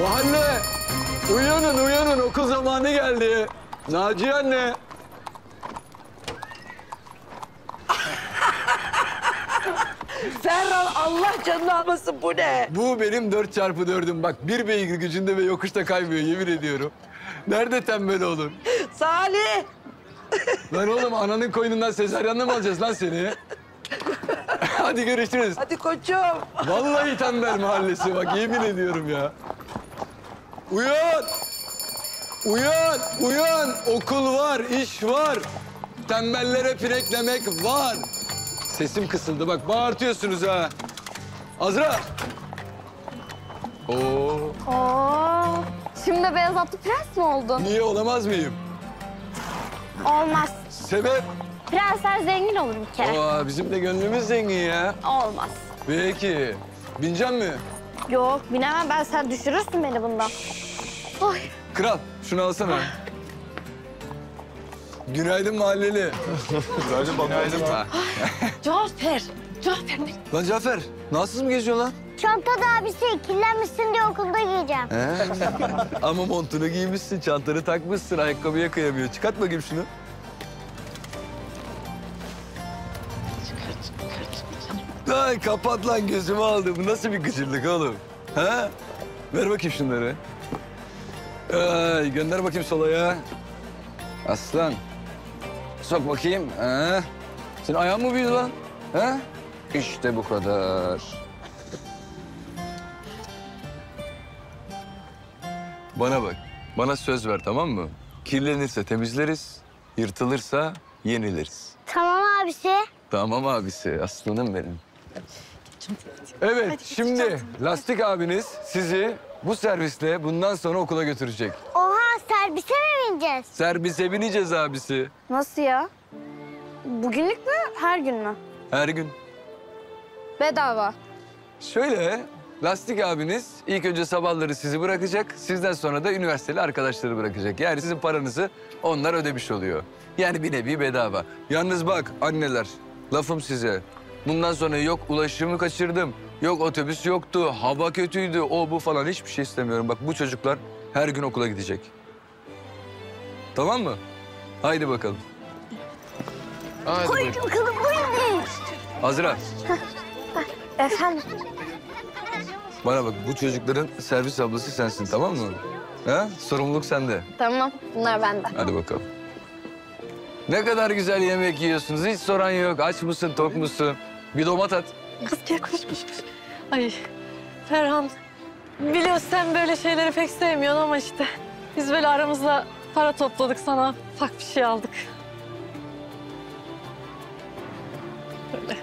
Mahalle! Uyanın, uyanın. Okul zamanı geldi. Naciye anne. Ferhan Allah canını almasın, bu ne? Bu benim 4x4'üm. Bak bir beygir gücünde ve yokuşta kaymıyor yemin ediyorum. Nerede tembel olur? Salih! Lan oğlum ananın koynundan sezaryenle mi alacağız lan seni? Hadi görüşürüz. Hadi koçum. Vallahi tembel mahallesi bak yemin ediyorum ya. Uyan! Uyan! Uyan! Okul var, iş var. Tembellere pireklemek var. Sesim kısıldı bak bağırtıyorsunuz ha. Azra! Oo, Oo. Şimdi beyaz atlı prens mi oldun? niye olamaz mıyım? Olmaz. Sebep? Prensler zengin olur bir kere. Aa, bizim de gönlümüz zengin ya. Olmaz. Peki. Binecek mi? Yok binemem ben, sen düşürürsün beni bundan. Oy. Kral şunu alsana. Günaydın mahalleli. Günaydın baba. Günaydın. Cafer. Cafer ne? Lan Cafer, nasılsız mı geziyorsun lan? Çantada abisi kirlenmişsin diye okulda giyeceğim. He? Ama montunu giymişsin, çantanı takmışsın, ayakkabıya kıyamıyor. Çıkart bakayım şunu. Ay kapat lan gözümü aldı. Bu nasıl bir gıcırlık oğlum? Ha? Ver bakayım şunları. Ay, gönder bakayım sola ya. Aslan. Sok bakayım. Ha? Senin ayağın mı büyüdü lan? Ha? İşte bu kadar. Bana bak. Bana söz ver tamam mı? Kirlenirse temizleriz, yırtılırsa yeniliriz. Tamam abisi. Tamam abisi, aslanım benim. Evet, şimdi Lastik abiniz sizi bu servisle bundan sonra okula götürecek. Oha servise mi bineceğiz? Servise bineceğiz abisi. Nasıl ya? Bugünlük mü, her gün mü? Her gün. Bedava. Şöyle, Lastik abiniz ilk önce sabahları sizi bırakacak. Sizden sonra da üniversiteli arkadaşları bırakacak. Yani sizin paranızı onlar ödemiş oluyor. Yani bir nevi bedava. Yalnız bak anneler, lafım size. Bundan sonra yok ulaşımı kaçırdım, yok otobüs yoktu, hava kötüydü, o bu falan hiçbir şey istemiyorum. Bak bu çocuklar her gün okula gidecek. Tamam mı? Haydi bakalım. Haydi Koy bakalım buyurun. Azra, Efendim? bana bak bu çocukların servis ablası sensin tamam mı? Ha? Sorumluluk sende. Tamam, bunlar bende. Hadi bakalım. Ne kadar güzel yemek yiyorsunuz. Hiç soran yok. Aç mısın, tok musun? Bir domat at. Kız gel koş. Ay Ferhan, biliyorsun sen böyle şeyleri pek sevmiyorsun ama işte biz böyle aramızda para topladık, sana ufak bir şey aldık. Böyle.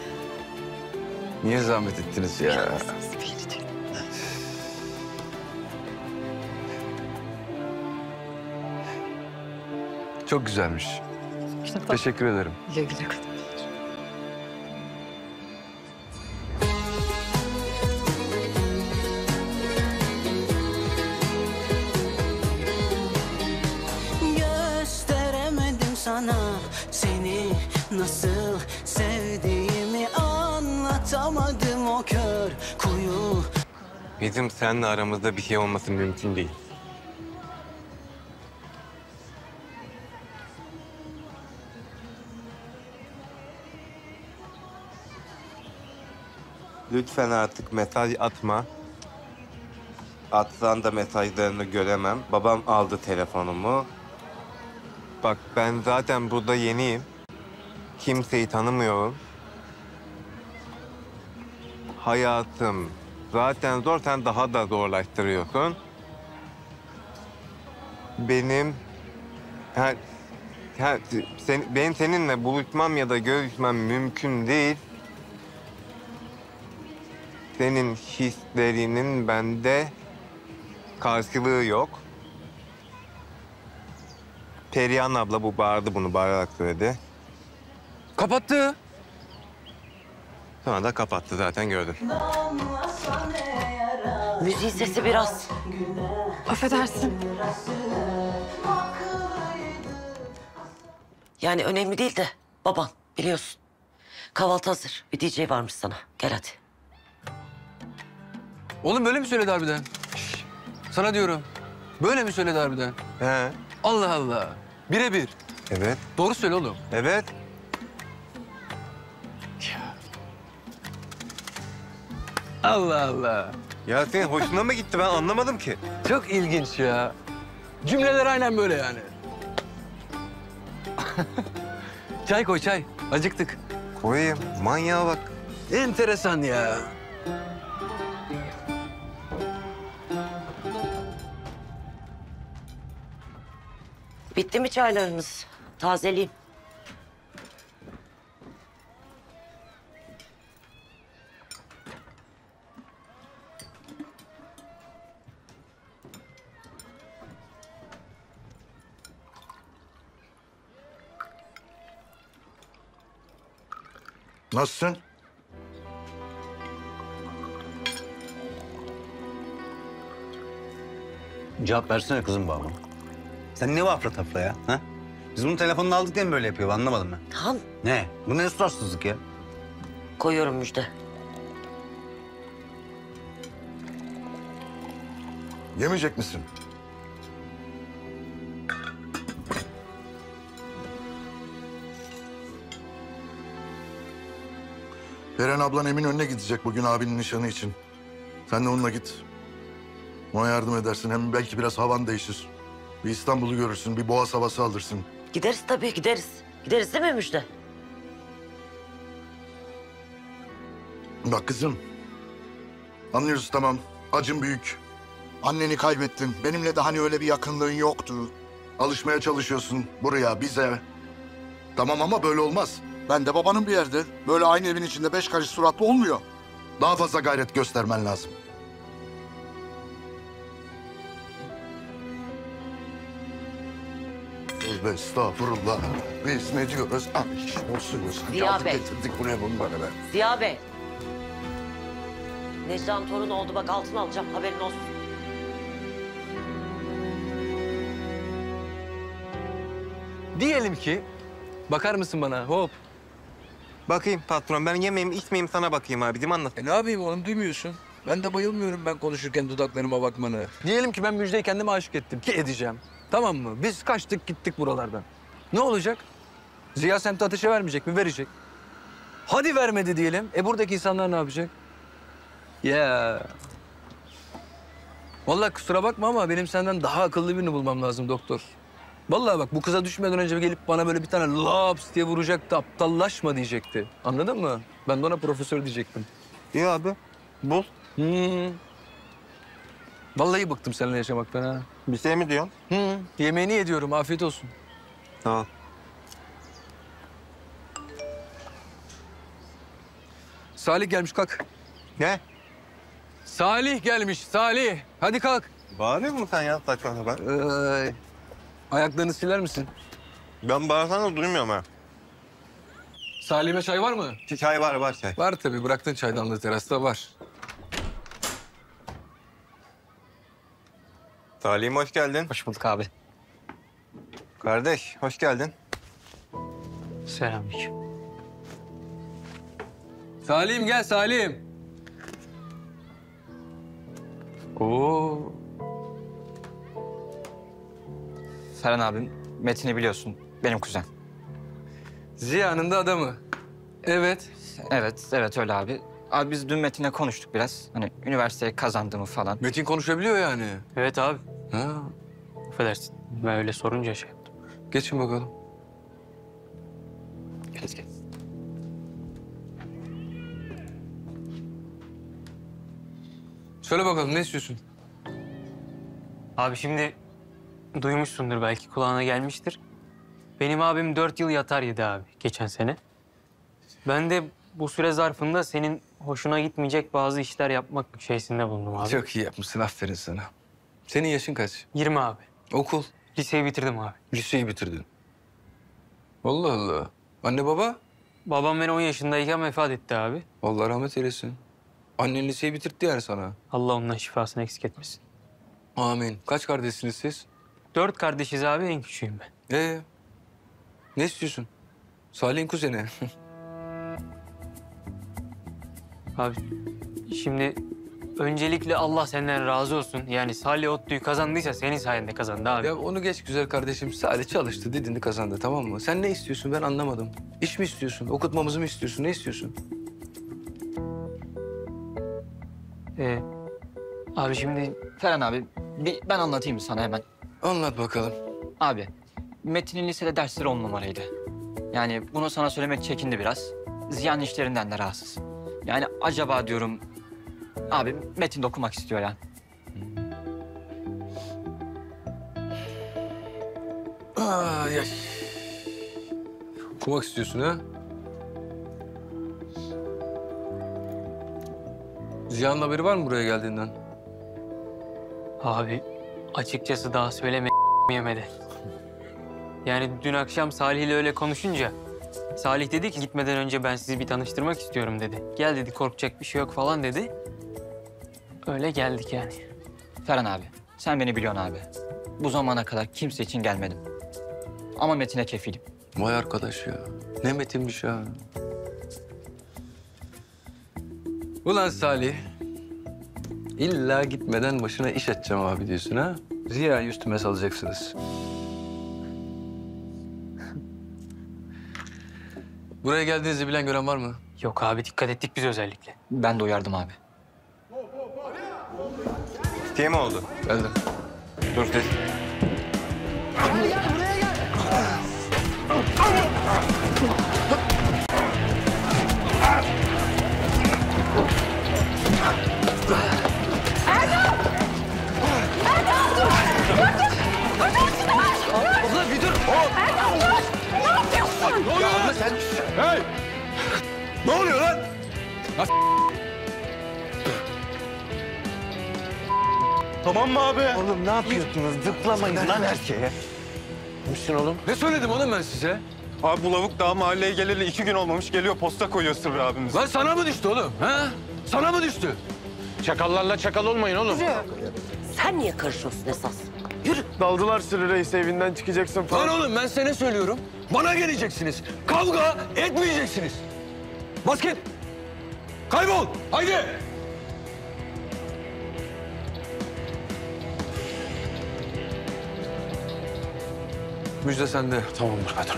Niye zahmet ettiniz ya? Çok güzelmiş. Teşekkür ederim. Güle güle. Gösteremedim sana seni nasıl sevdiğimi, anlatamadım o kör kuyu. Bizim seninle aramızda bir şey olması mümkün değil. Lütfen artık mesaj atma. Atsan da mesajlarını göremem. Babam aldı telefonumu. Bak ben zaten burada yeniyim. Kimseyi tanımıyorum. Hayatım zaten zor, sen daha da zorlaştırıyorsun. Benim benim seninle buluşmam ya da görüşmem mümkün değil. Senin hislerinin bende karşılığı yok. Perihan abla bu bağırdı, bunu bağırarak söyledi. Kapattı. Sonra da kapattı zaten gördün. Müziğin sesi biraz. Affedersin. Yani önemli değil de baban biliyorsun. Kahvaltı hazır. Bir DJ varmış sana. Gel hadi. Oğlum böyle mi söyledi harbiden? Sana diyorum. Böyle mi söyledi harbiden? He. Allah Allah. Birebir. Evet. Doğru söyle oğlum. Evet. Allah Allah. Ya senin hoşuna mı gitti ben anlamadım ki. Çok ilginç ya. Cümleler aynen böyle yani. Çay koy çay. Acıktık. Koyayım. Manyağa bak. Enteresan ya. Bitti mi çaylarınız? Tazeleyin. Nasılsın? Cevap versene kızım bana. Sen ne vafra tafra ya? Ha? Biz bunun telefonunu aldık diye mi böyle yapıyor? Anlamadım ben. Han, Ne? Bu ne suratsızlık ya? koyuyorum Müjde. Yemeyecek misin? Beren ablan Eminönü'ne gidecek bugün abinin nişanı için. Sen de onunla git. Ona yardım edersin. Hem belki biraz havan değişir. Bir İstanbul'u görürsün, bir Boğaz havası alırsın. Gideriz tabii, gideriz. Gideriz değil mi Müjde? Bak kızım. Anlıyoruz tamam. Acın büyük. Anneni kaybettin. Benimle de hani öyle bir yakınlığın yoktu. Alışmaya çalışıyorsun buraya, bize. Tamam ama böyle olmaz. Ben de babanın bir yerde. Böyle aynı evin içinde 5 karış suratlı olmuyor. Daha fazla gayret göstermen lazım. Tövbe estağfurullah. Biz ne diyoruz? Ay olsunuz. Ziya Bey. Getirdik buraya bunları be. Ziya Bey. Necda'nın torunu oldu bak altın alacağım haberin olsun. Diyelim ki, bakar mısın bana hop? Bakayım patron ben yemeyeyim içmeyeyim sana bakayım abicim anlat. Ne yapayım oğlum duymuyorsun. Ben de bayılmıyorum ben konuşurken dudaklarıma bakmanı. Diyelim ki ben Müjde'yi kendime aşık ettim ki edeceğim. Tamam mı? Biz kaçtık gittik buralardan. Ne olacak? Ziya semti ateşe vermeyecek mi? Verecek. Hadi vermedi diyelim. Buradaki insanlar ne yapacak? Ya. Vallahi kusura bakma ama benim senden daha akıllı birini bulmam lazım doktor. Vallahi bak bu kıza düşmeden önce gelip bana böyle bir tane laps diye vuracaktı. Aptallaşma diyecekti. Anladın mı? Ben de ona profesör diyecektim. İyi abi. Bul. Vallahi bıktım seninle yaşamaktan ha. Bir şey mi diyorsun? Yemeğini yediyorum. Afiyet olsun. Tamam. Salih gelmiş kalk. Ne? Salih gelmiş Salih. Hadi kalk. Bağırıyor musun sen ya saçma sapan? Ayaklarını siler misin? Ben bağırsan da duymuyorum ha. Salih'e çay var mı? Çay var çay. Var tabii. Bıraktın çaydanlığı terasta var. Salih'im hoş geldin. Hoş bulduk abi. Kardeş hoş geldin. Selamünaleyküm. Salih'im gel Salih'im. Oo. Ferhan abim, Metin'i biliyorsun. Benim kuzen. Ziya'nın da adamı. Evet. Evet öyle abi. Abi biz dün Metin'le konuştuk biraz. Hani üniversiteyi kazandığımı falan. Metin konuşabiliyor yani. Evet abi. Ha. Affedersin. Ben öyle sorunca şey yaptım. Geçin bakalım. Gel. Söyle bakalım ne istiyorsun? Abi şimdi duymuşsundur belki kulağına gelmiştir. Benim abim 4 yıl yatar yedi abi geçen sene. Ben de bu süre zarfında senin hoşuna gitmeyecek bazı işler yapmak şeysinde bulundum abi. Çok iyi yapmışsın. Aferin sana. Senin yaşın kaç? 20 abi. Okul. Liseyi bitirdim abi. Liseyi bitirdin. Allah Allah. Anne baba? Babam ben 10 yaşındayken vefat etti abi. Allah rahmet eylesin. Annen liseyi bitirtti yani sana. Allah ondan şifasını eksik etmesin. Amin. Kaç kardeşsiniz siz? 4 kardeşiz abi, en küçüğüm ben. Ne istiyorsun? Salih'in kuzeni. Abi şimdi öncelikle Allah senden razı olsun. Yani Salih ODTÜ'yü kazandıysa senin sayende kazandı abi. Ya onu geç güzel kardeşim. Salih çalıştı, didini kazandı, tamam mı? Sen ne istiyorsun ben anlamadım. İş mi istiyorsun, okutmamızı mı istiyorsun, ne istiyorsun? Abi şimdi Ferhan abi ben anlatayım sana hemen. Anlat bakalım. Abi Metin'in lisede dersleri 10 numaraydı. Yani bunu sana söylemek çekindi biraz. Ziyan işlerinden de rahatsız. Yani acaba diyorum abi Metin de okumak istiyor ya. Ay. Okumak istiyorsun ha? Ziyan'ın haberi var mı buraya geldiğinden? abi açıkçası daha yemedi. Yani dün akşam Salih ile öyle konuşunca Salih dedi ki gitmeden önce ben sizi bir tanıştırmak istiyorum dedi. Gel dedi korkacak bir şey yok falan dedi. Öyle geldik yani. Ferhan abi sen beni biliyorsun abi. Bu zamana kadar kimse için gelmedim. Ama Metin'e kefilim. Vay arkadaş ya. Ne metinmiş ha. Ulan Salih. İlla gitmeden başına iş açacağım abi diyorsun ha? Ziya'yı üstüme salacaksınız. Buraya geldiğinizi bilen gören var mı? Yok abi dikkat ettik biz özellikle. Ben de uyardım abi. Diye mi oldu? Geldim. Dur ses. Ne oluyor lan? Tamam mı abi? Oğlum ne yapıyorsunuz? Zıplamayın lan erkeğe. Kimsin oğlum? Ne söyledim oğlum ben size? Abi bu lavuk daha mahalleye geleli 2 gün olmamış. Geliyor posta koyuyor Sırrı abimiz. Lan sana mı düştü oğlum? Ha? Sana mı düştü? Çakallarla çakal olmayın oğlum. Sen niye karışıyorsun esas? Daldılar Sırrı Reis evinden çıkacaksın falan. Lan oğlum ben sana ne söylüyorum? Bana geleceksiniz. Kavga etmeyeceksiniz. Basket. Kaybol. Haydi. Müjde sende. Tamamdır patron.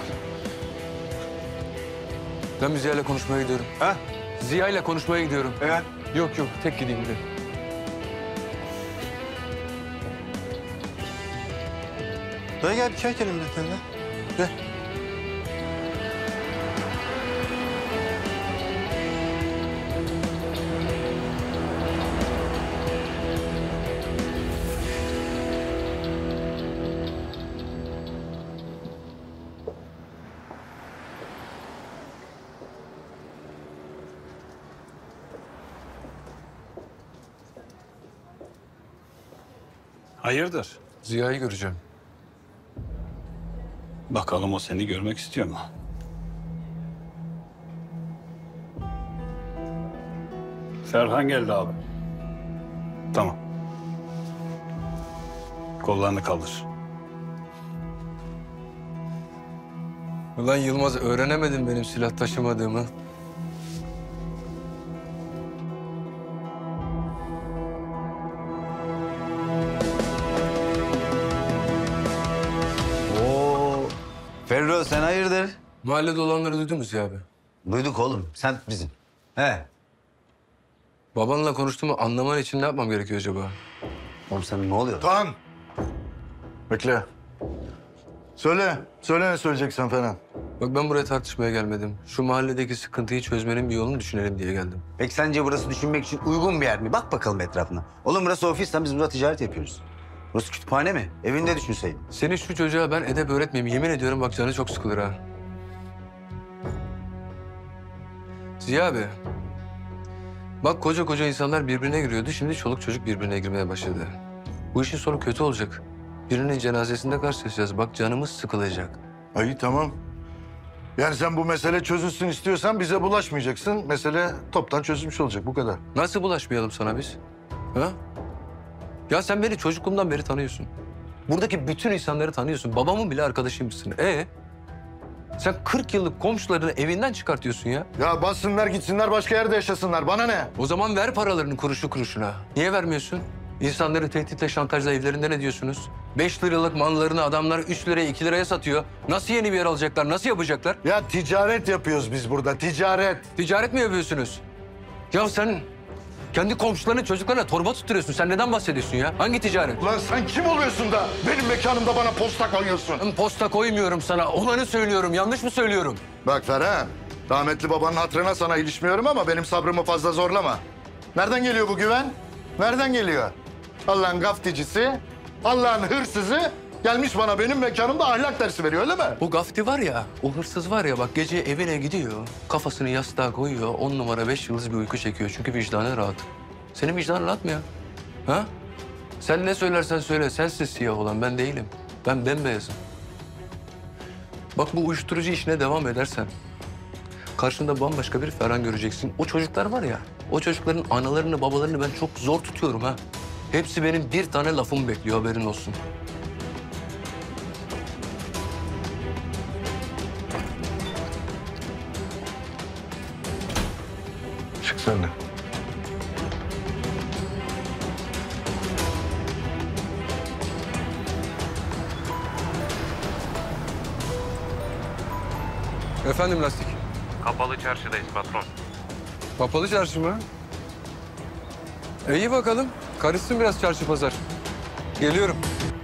Ben Ziya'yla konuşmaya gidiyorum. Ha? Ziya'yla konuşmaya gidiyorum. Evet. Yok tek gideyim de. Dayı gel bir çay içelim de seninle. Gel. Hayırdır? Ziya'yı göreceğim. Bakalım o seni görmek istiyor mu? Ferhan geldi abi. Tamam. Kollarını kaldır. Ulan Yılmaz öğrenemedin benim silah taşımadığımı. Oo. Ferro sen hayırdır? Mahallede olanları duydunuz ya abi. Duyduk oğlum. Sen bizim. He. Babanla konuştuğumu anlaman için ne yapmam gerekiyor acaba? Oğlum sana ne oluyor? Tan! Bekle. Söyle ne söyleyeceksen Ferhan. Bak ben buraya tartışmaya gelmedim. Şu mahalledeki sıkıntıyı çözmenin bir yolunu düşünelim diye geldim. Peki sence burası düşünmek için uygun bir yer mi? Bak bakalım etrafına. Oğlum burası ofis lan biz burada ticaret yapıyoruz. Burası kütüphane mi? Evinde düşünseydin. Senin şu çocuğa ben edep öğretmeyeyim. Yemin ediyorum bak canı çok sıkılır ha. Ziya abi. Bak koca insanlar birbirine giriyordu. Şimdi çoluk çocuk birbirine girmeye başladı. Bu işin sonu kötü olacak. Birinin cenazesinde karşılaşacağız. Bak canımız sıkılacak. İyi tamam. Yani sen bu mesele çözülsün istiyorsan bize bulaşmayacaksın. Mesele toptan çözülmüş olacak bu kadar. Nasıl bulaşmayalım sana biz? Ha? Ya sen beni çocukluğumdan beri tanıyorsun. Buradaki bütün insanları tanıyorsun. Babamın bile arkadaşıymışsın. Sen 40 yıllık komşularını evinden çıkartıyorsun ya. Ya bassınlar gitsinler başka yerde yaşasınlar. Bana ne? O zaman ver paralarını kuruşu kuruşuna. Niye vermiyorsun? İnsanları tehditle, şantajla evlerinden ediyorsunuz. 5 liralık mallarını adamlar 3 liraya, 2 liraya satıyor. Nasıl yeni bir yer alacaklar, nasıl yapacaklar? Ya ticaret yapıyoruz biz burada, ticaret. Ticaret mi yapıyorsunuz? Ya sen kendi komşularının çocuklarına torba tutturuyorsun. Sen neden bahsediyorsun ya? Hangi ticaret? Ulan sen kim oluyorsun da benim mekanımda bana posta koyuyorsun? Ben posta koymuyorum sana. Olanı söylüyorum. Yanlış mı söylüyorum? Bak Ferhan, rahmetli babanın hatırına sana ilişmiyorum ama benim sabrımı fazla zorlama. Nereden geliyor bu güven? Nereden geliyor? Allah'ın gafticisi, Allah'ın hırsızı gelmiş bana benim mekanımda ahlak dersi veriyor öyle mi? O gafti var ya, o hırsız var ya bak gece evine gidiyor. Kafasını yastığa koyuyor. 10 numara 5 yıldız bir uyku çekiyor. Çünkü vicdanı rahat. Senin vicdanın rahat mı ya? Ha? Sen ne söylersen söyle. Sensin siyah olan, ben değilim. Ben bembeyazım. Bak bu uyuşturucu işine devam edersen karşında bambaşka bir Ferhan göreceksin. O çocuklar var ya, o çocukların analarını, babalarını ben çok zor tutuyorum ha. Hepsi benim bir tane lafımı bekliyor, haberin olsun. Çık sen de. Efendim Lastik? Kapalı çarşıdayız patron. Kapalı çarşı mı? İyi bakalım. Karışsın biraz çarşı pazar. Geliyorum.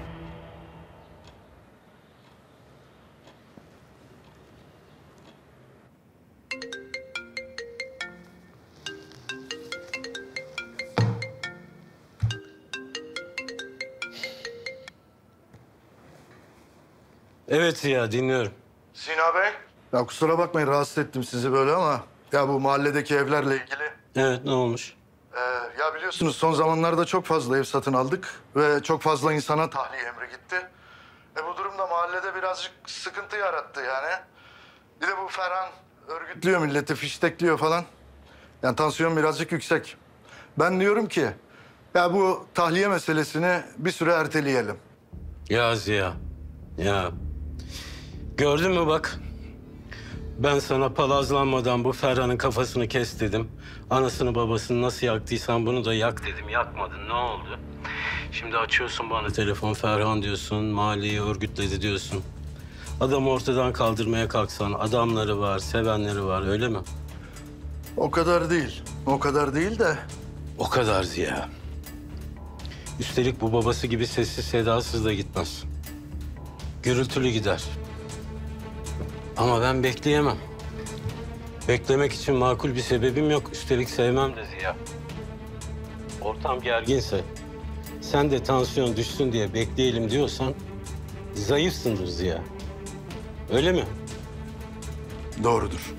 Evet Ziya, dinliyorum. Sina Bey. Ya kusura bakmayın rahatsız ettim sizi böyle ama ya bu mahalledeki evlerle ilgili. Evet, ne olmuş? Ya biliyorsunuz son zamanlarda çok fazla ev satın aldık ve çok fazla insana tahliye emri gitti. Bu durumda mahallede birazcık sıkıntı yarattı yani. Bir de bu Ferhan örgütlüyor milleti, fiştekliyor falan. Yani tansiyon birazcık yüksek. Ben diyorum ki ya bu tahliye meselesini bir süre erteleyelim. Ya Ziya, ya. Gördün mü bak? Ben sana palazlanmadan bu Ferhan'ın kafasını kes dedim. Anasını babasını nasıl yaktıysan bunu da yak dedim. Yakmadın, ne oldu? Şimdi açıyorsun bana telefon, Ferhan diyorsun, mahalleyi örgütledi diyorsun. Adamı ortadan kaldırmaya kalksan adamları var, sevenleri var, öyle mi? O kadar değil. O kadar değil de. O kadar Ziya. Üstelik bu babası gibi sessiz sedasız da gitmez. Gürültülü gider. Ama ben bekleyemem. Beklemek için makul bir sebebim yok. Üstelik sevmem de Ziya. Ortam gerginse, sen de tansiyon düşsün diye bekleyelim diyorsan zayıfsındır Ziya. Öyle mi? Doğrudur.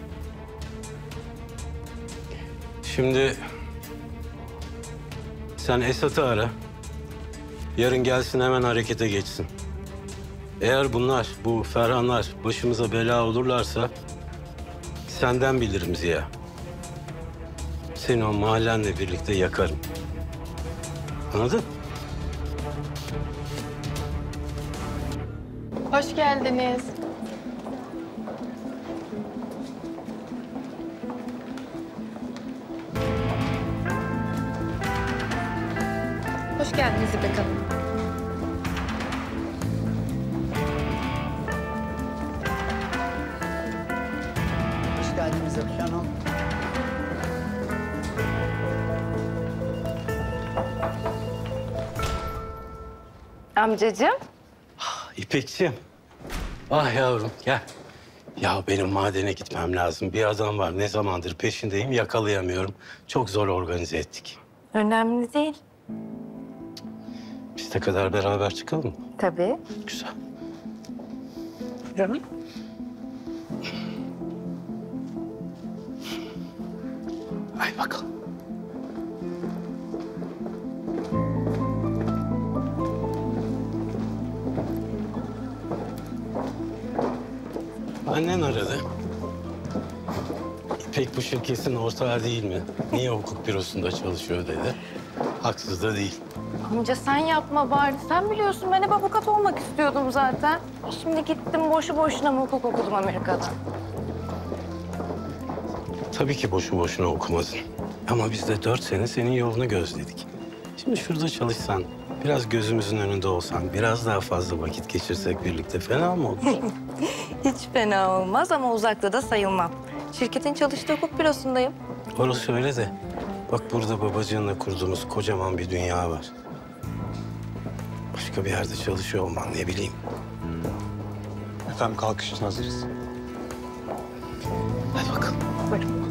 Şimdi sen Esat'ı ara. Yarın gelsin hemen harekete geçsin. Eğer bunlar, bu Ferhanlar başımıza bela olurlarsa senden bilirim Ziya. Seni o mahallenle birlikte yakarım. Anladın? Hoş geldiniz. Hoş geldiniz İpek Hanım. Hoş geldiniz İpek Hanım. Amcacığım. İpekciğim. Ah yavrum gel. Ya benim madene gitmem lazım. Bir adam var ne zamandır peşindeyim yakalayamıyorum. Çok zor organize ettik. Önemli değil. Biz kadar beraber çıkalım mı? Tabii. Güzel. Canım. Hay bakalım. Annen aradı. İpek bu şirketin ortağı değil mi? Niye hukuk bürosunda çalışıyor dedi. Haksız da değil. Amca sen yapma bari. Sen biliyorsun ben hep avukat olmak istiyordum zaten. Şimdi gittim boşu boşuna mı hukuk okudum Amerika'da. Tabii ki boşu boşuna okumadın. Ama biz de 4 sene senin yolunu gözledik. Şimdi şurada çalışsan, biraz gözümüzün önünde olsan, biraz daha fazla vakit geçirsek birlikte fena mı olur? Hiç fena olmaz ama uzakta da sayılmam. Şirketin çalıştığı hukuk bürosundayım. Orası öyle de. Bak burada babacığınla kurduğumuz kocaman bir dünya var. Başka bir yerde çalışıyor olman ne bileyim. Efendim kalkış için hazırız. Hadi bakalım. Buyurun.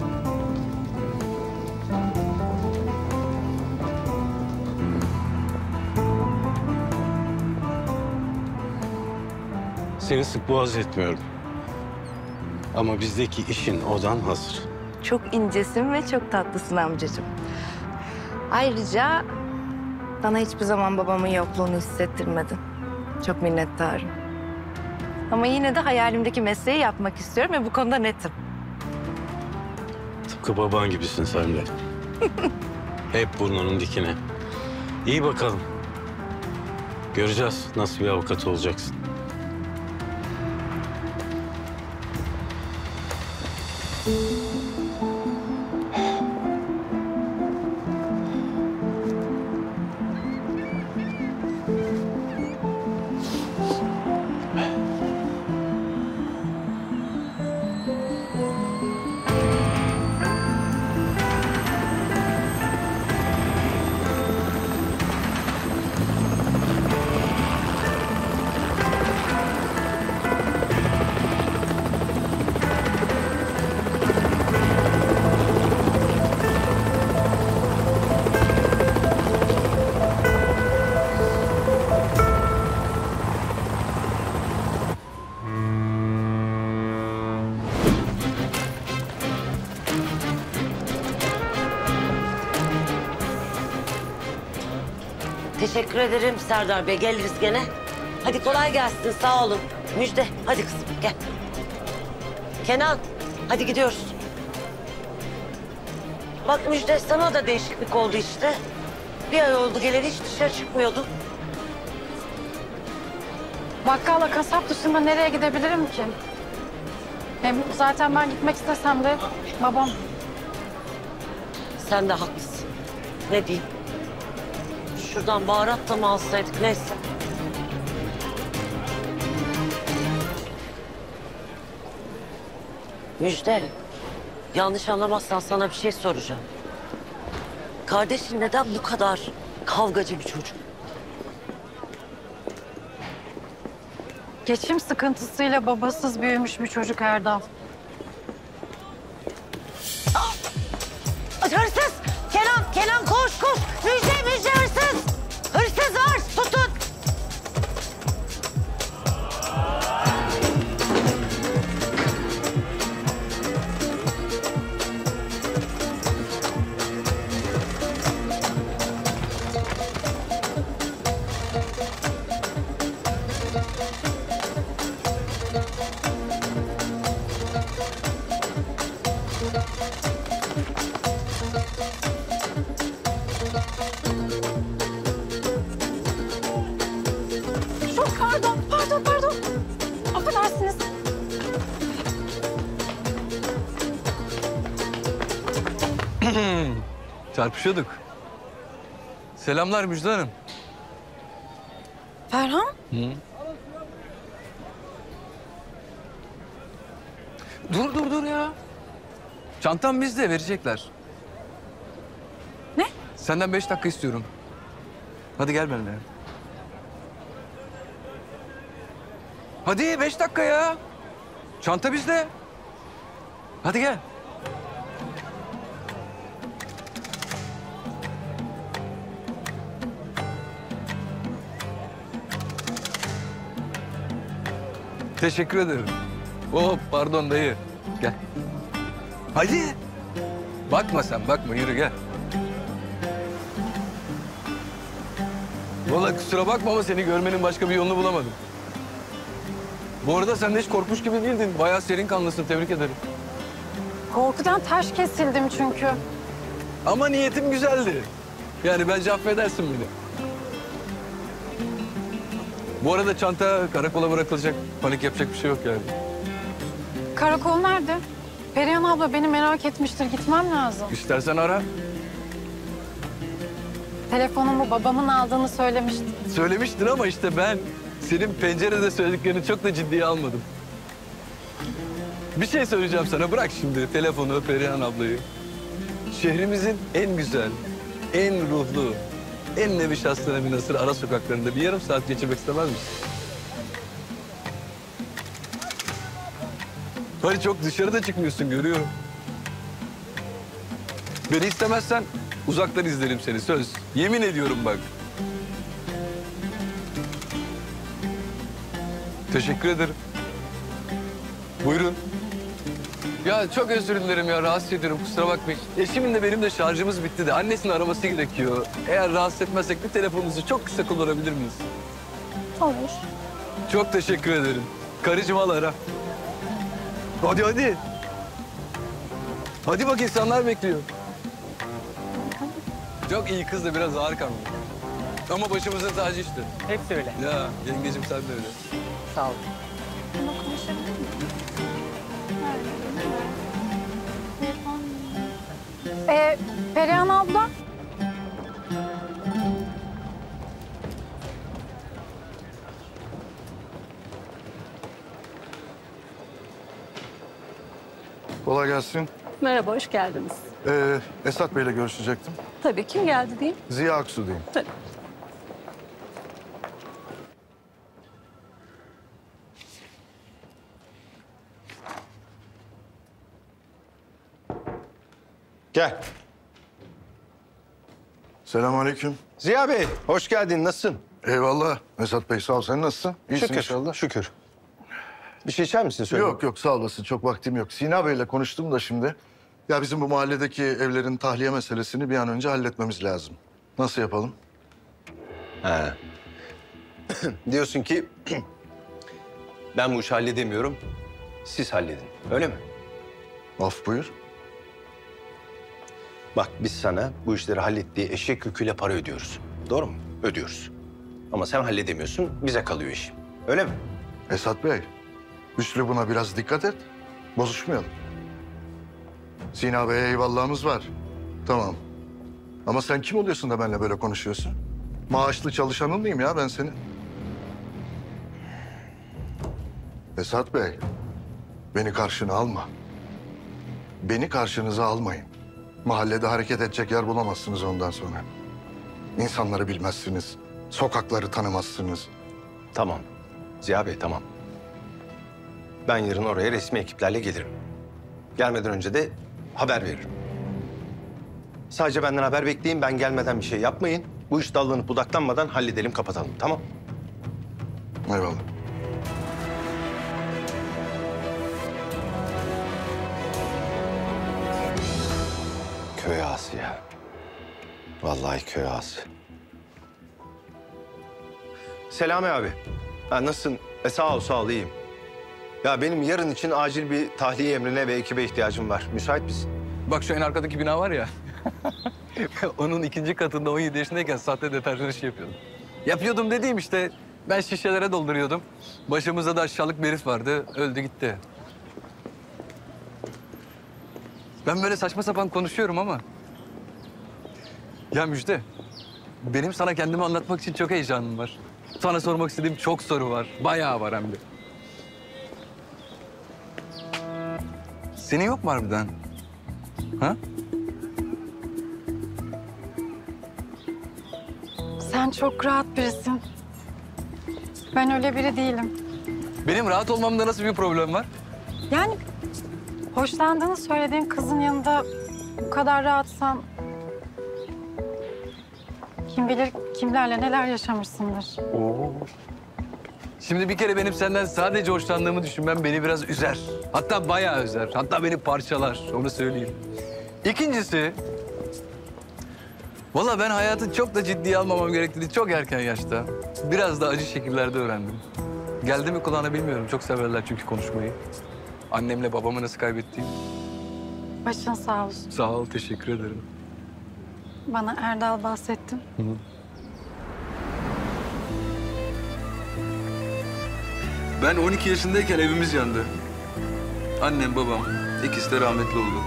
Seni sık boğaz etmiyorum. Ama bizdeki işin odan hazır. Çok incesin ve çok tatlısın amcacığım. Ayrıca bana hiçbir zaman babamın yokluğunu hissettirmedin. Çok minnettarım. Ama yine de hayalimdeki mesleği yapmak istiyorum ve bu konuda netim. Tıpkı baban gibisin sen de. Hep burnunun dikine. İyi bakalım. Göreceğiz nasıl bir avukat olacaksın. Teşekkür ederim Serdar Bey. Geliriz gene. Hadi kolay gelsin. Sağ olun. Müjde. Hadi kızım gel. Kenan. Hadi gidiyoruz. Bak Müjde sana da değişiklik oldu işte. Bir ay oldu geleli hiç dışarı çıkmıyordun. Bakkalla kasap dışında nereye gidebilirim ki? Hem zaten ben gitmek istesem de babam. Sen de haklısın. Ne diyeyim? Şuradan baharat da mı alsaydık neyse. Müjde, yanlış anlamazsan sana bir şey soracağım. Kardeşin neden bu kadar kavgacı bir çocuk? Geçim sıkıntısıyla babasız büyümüş bir çocuk Erdal. Hırsız! Kenan koş! Müjde hırsız! Hırsız var! Tutun! Çok pardon. Affedersiniz. Çarpışıyorduk. Selamlar Müjde Hanım. Ferhan? Hı? Dur ya. Çantam bizde, verecekler. Ne? Senden 5 dakika istiyorum. Hadi gel benimle. Hadi 5 dakika ya. Çanta bizde. Hadi gel. Teşekkür ederim. Oh pardon dayı. Gel. Hadi. Bakma sen bakma yürü gel. Vallahi kusura bakma ama seni görmenin başka bir yolunu bulamadım. Bu arada sen de hiç korkmuş gibi değildin. Bayağı serin kanlısın, tebrik ederim. Korkudan taş kesildim çünkü. Ama niyetim güzeldi. Yani bence affedersin beni. Bu arada çanta karakola bırakılacak. Panik yapacak bir şey yok yani. Karakol nerede? Perihan abla beni merak etmiştir. Gitmem lazım. İstersen ara. Telefonumu babamın aldığını söylemişti. Söylemiştin ama işte ben senin pencerede söylediklerini çok da ciddiye almadım. Bir şey söyleyeceğim sana. Bırak şimdi telefonu, Perihan ablayı. Şehrimizin en güzel, en ruhlu, en nevi şahsına münhasır ara sokaklarında bir yarım saat geçirmek istemez misin? Hani çok dışarıda çıkmıyorsun, görüyorum. Beni istemezsen uzaktan izlerim seni, söz. Yemin ediyorum bak. Teşekkür ederim. Buyurun. Ya çok özür dilerim ya, rahatsız ediyorum, kusura bakmayın. Eşimin de benim de şarjımız bitti de annesinin araması gerekiyor. Eğer rahatsız etmezsek bir telefonunuzu çok kısa kullanabilir miyiz? Olur. Çok teşekkür ederim. Karıcığım al ara. Hadi hadi. Hadi bak, insanlar bekliyor. Çok iyi kız da biraz ağır kanlı. Ama başımızın tacı işte. Hepsi öyle. Ya yengecim sen de öyle. Sağ ol. Bunu konuşabilir miyim? Perihan abla. Kolay gelsin. Merhaba, hoş geldiniz. Esat Bey'le görüşecektim. Tabii, kim geldi diyeyim? Ziya Aksu diyeyim. Tabii. Gel. Selamünaleyküm. Ziya Bey, hoş geldin. Nasılsın? Eyvallah. Esat Bey sağ ol. Sen nasılsın? İyisin Şükür, inşallah. şükür. Bir şey içer misin? Söyle. Yok yok sağ olasın. Çok vaktim yok. Sina Bey'le konuştum da şimdi. Ya bizim bu mahalledeki evlerin tahliye meselesini bir an önce halletmemiz lazım. Nasıl yapalım? He. Diyorsun ki ben bu işi halledemiyorum. Siz halledin. Öyle mi? Af buyur. Bak biz sana bu işleri hallettiği eşek yüküyle para ödüyoruz. Doğru mu? Ödüyoruz. Ama sen halledemiyorsun, bize kalıyor iş. Öyle mi? Esat Bey, üslubuna biraz dikkat et. Bozuşmayalım. Sina Bey'e eyvallahımız var. Tamam. Ama sen kim oluyorsun da benimle böyle konuşuyorsun? Maaşlı çalışanın mıyım ya ben senin? Esat Bey, beni karşına alma. Beni karşınıza almayın. Mahallede hareket edecek yer bulamazsınız ondan sonra. İnsanları bilmezsiniz, sokakları tanımazsınız. Tamam. Ziya Bey tamam. Ben yarın oraya resmi ekiplerle gelirim. Gelmeden önce de haber veririm. Sadece benden haber bekleyin, ben gelmeden bir şey yapmayın. Bu iş dallanıp budaklanmadan halledelim, kapatalım, tamam? Eyvallah. Köy ağası ya. Vallahi köy ağası. Selami abi. Ha, nasılsın? Sağ ol, iyiyim. Ya benim yarın için acil bir tahliye emrine ve ekibe ihtiyacım var. Müsait misin? Bak şu en arkadaki bina var ya. Onun ikinci katında 17 yaşındayken sahte deterjan işi yapıyordum. Yapıyordum dediğim işte ben şişelere dolduruyordum. Başımızda da aşağılık bir herif vardı. Öldü gitti. Ben böyle saçma sapan konuşuyorum ama. Ya Müjde, benim sana kendimi anlatmak için çok heyecanım var. Sana sormak istediğim çok soru var. Bayağı var hem de. Senin yok mu harbiden? Ha? Sen çok rahat birisin. Ben öyle biri değilim. Benim rahat olmamda nasıl bir problem var? Yani hoşlandığını söylediğin kızın yanında bu kadar rahatsan... Kim bilir kimlerle neler yaşamışsındır. Şimdi bir kere benim senden sadece hoşlandığımı düşünmem beni biraz üzer. Hatta bayağı üzer. Hatta beni parçalar. Onu söyleyeyim. İkincisi... Vallahi ben hayatı çok da ciddiye almamam gerektiğini çok erken yaşta. Biraz da acı şekillerde öğrendim. Geldi mi kulağına bilmiyorum. Çok severler çünkü konuşmayı. Annemle babamı nasıl kaybettiğimi. Başın sağ olsun. Sağ ol, teşekkür ederim. Bana Erdal bahsettin. Hı hı. Ben 12 yaşındayken evimiz yandı. Annem, babam ikisi de rahmetli oldu.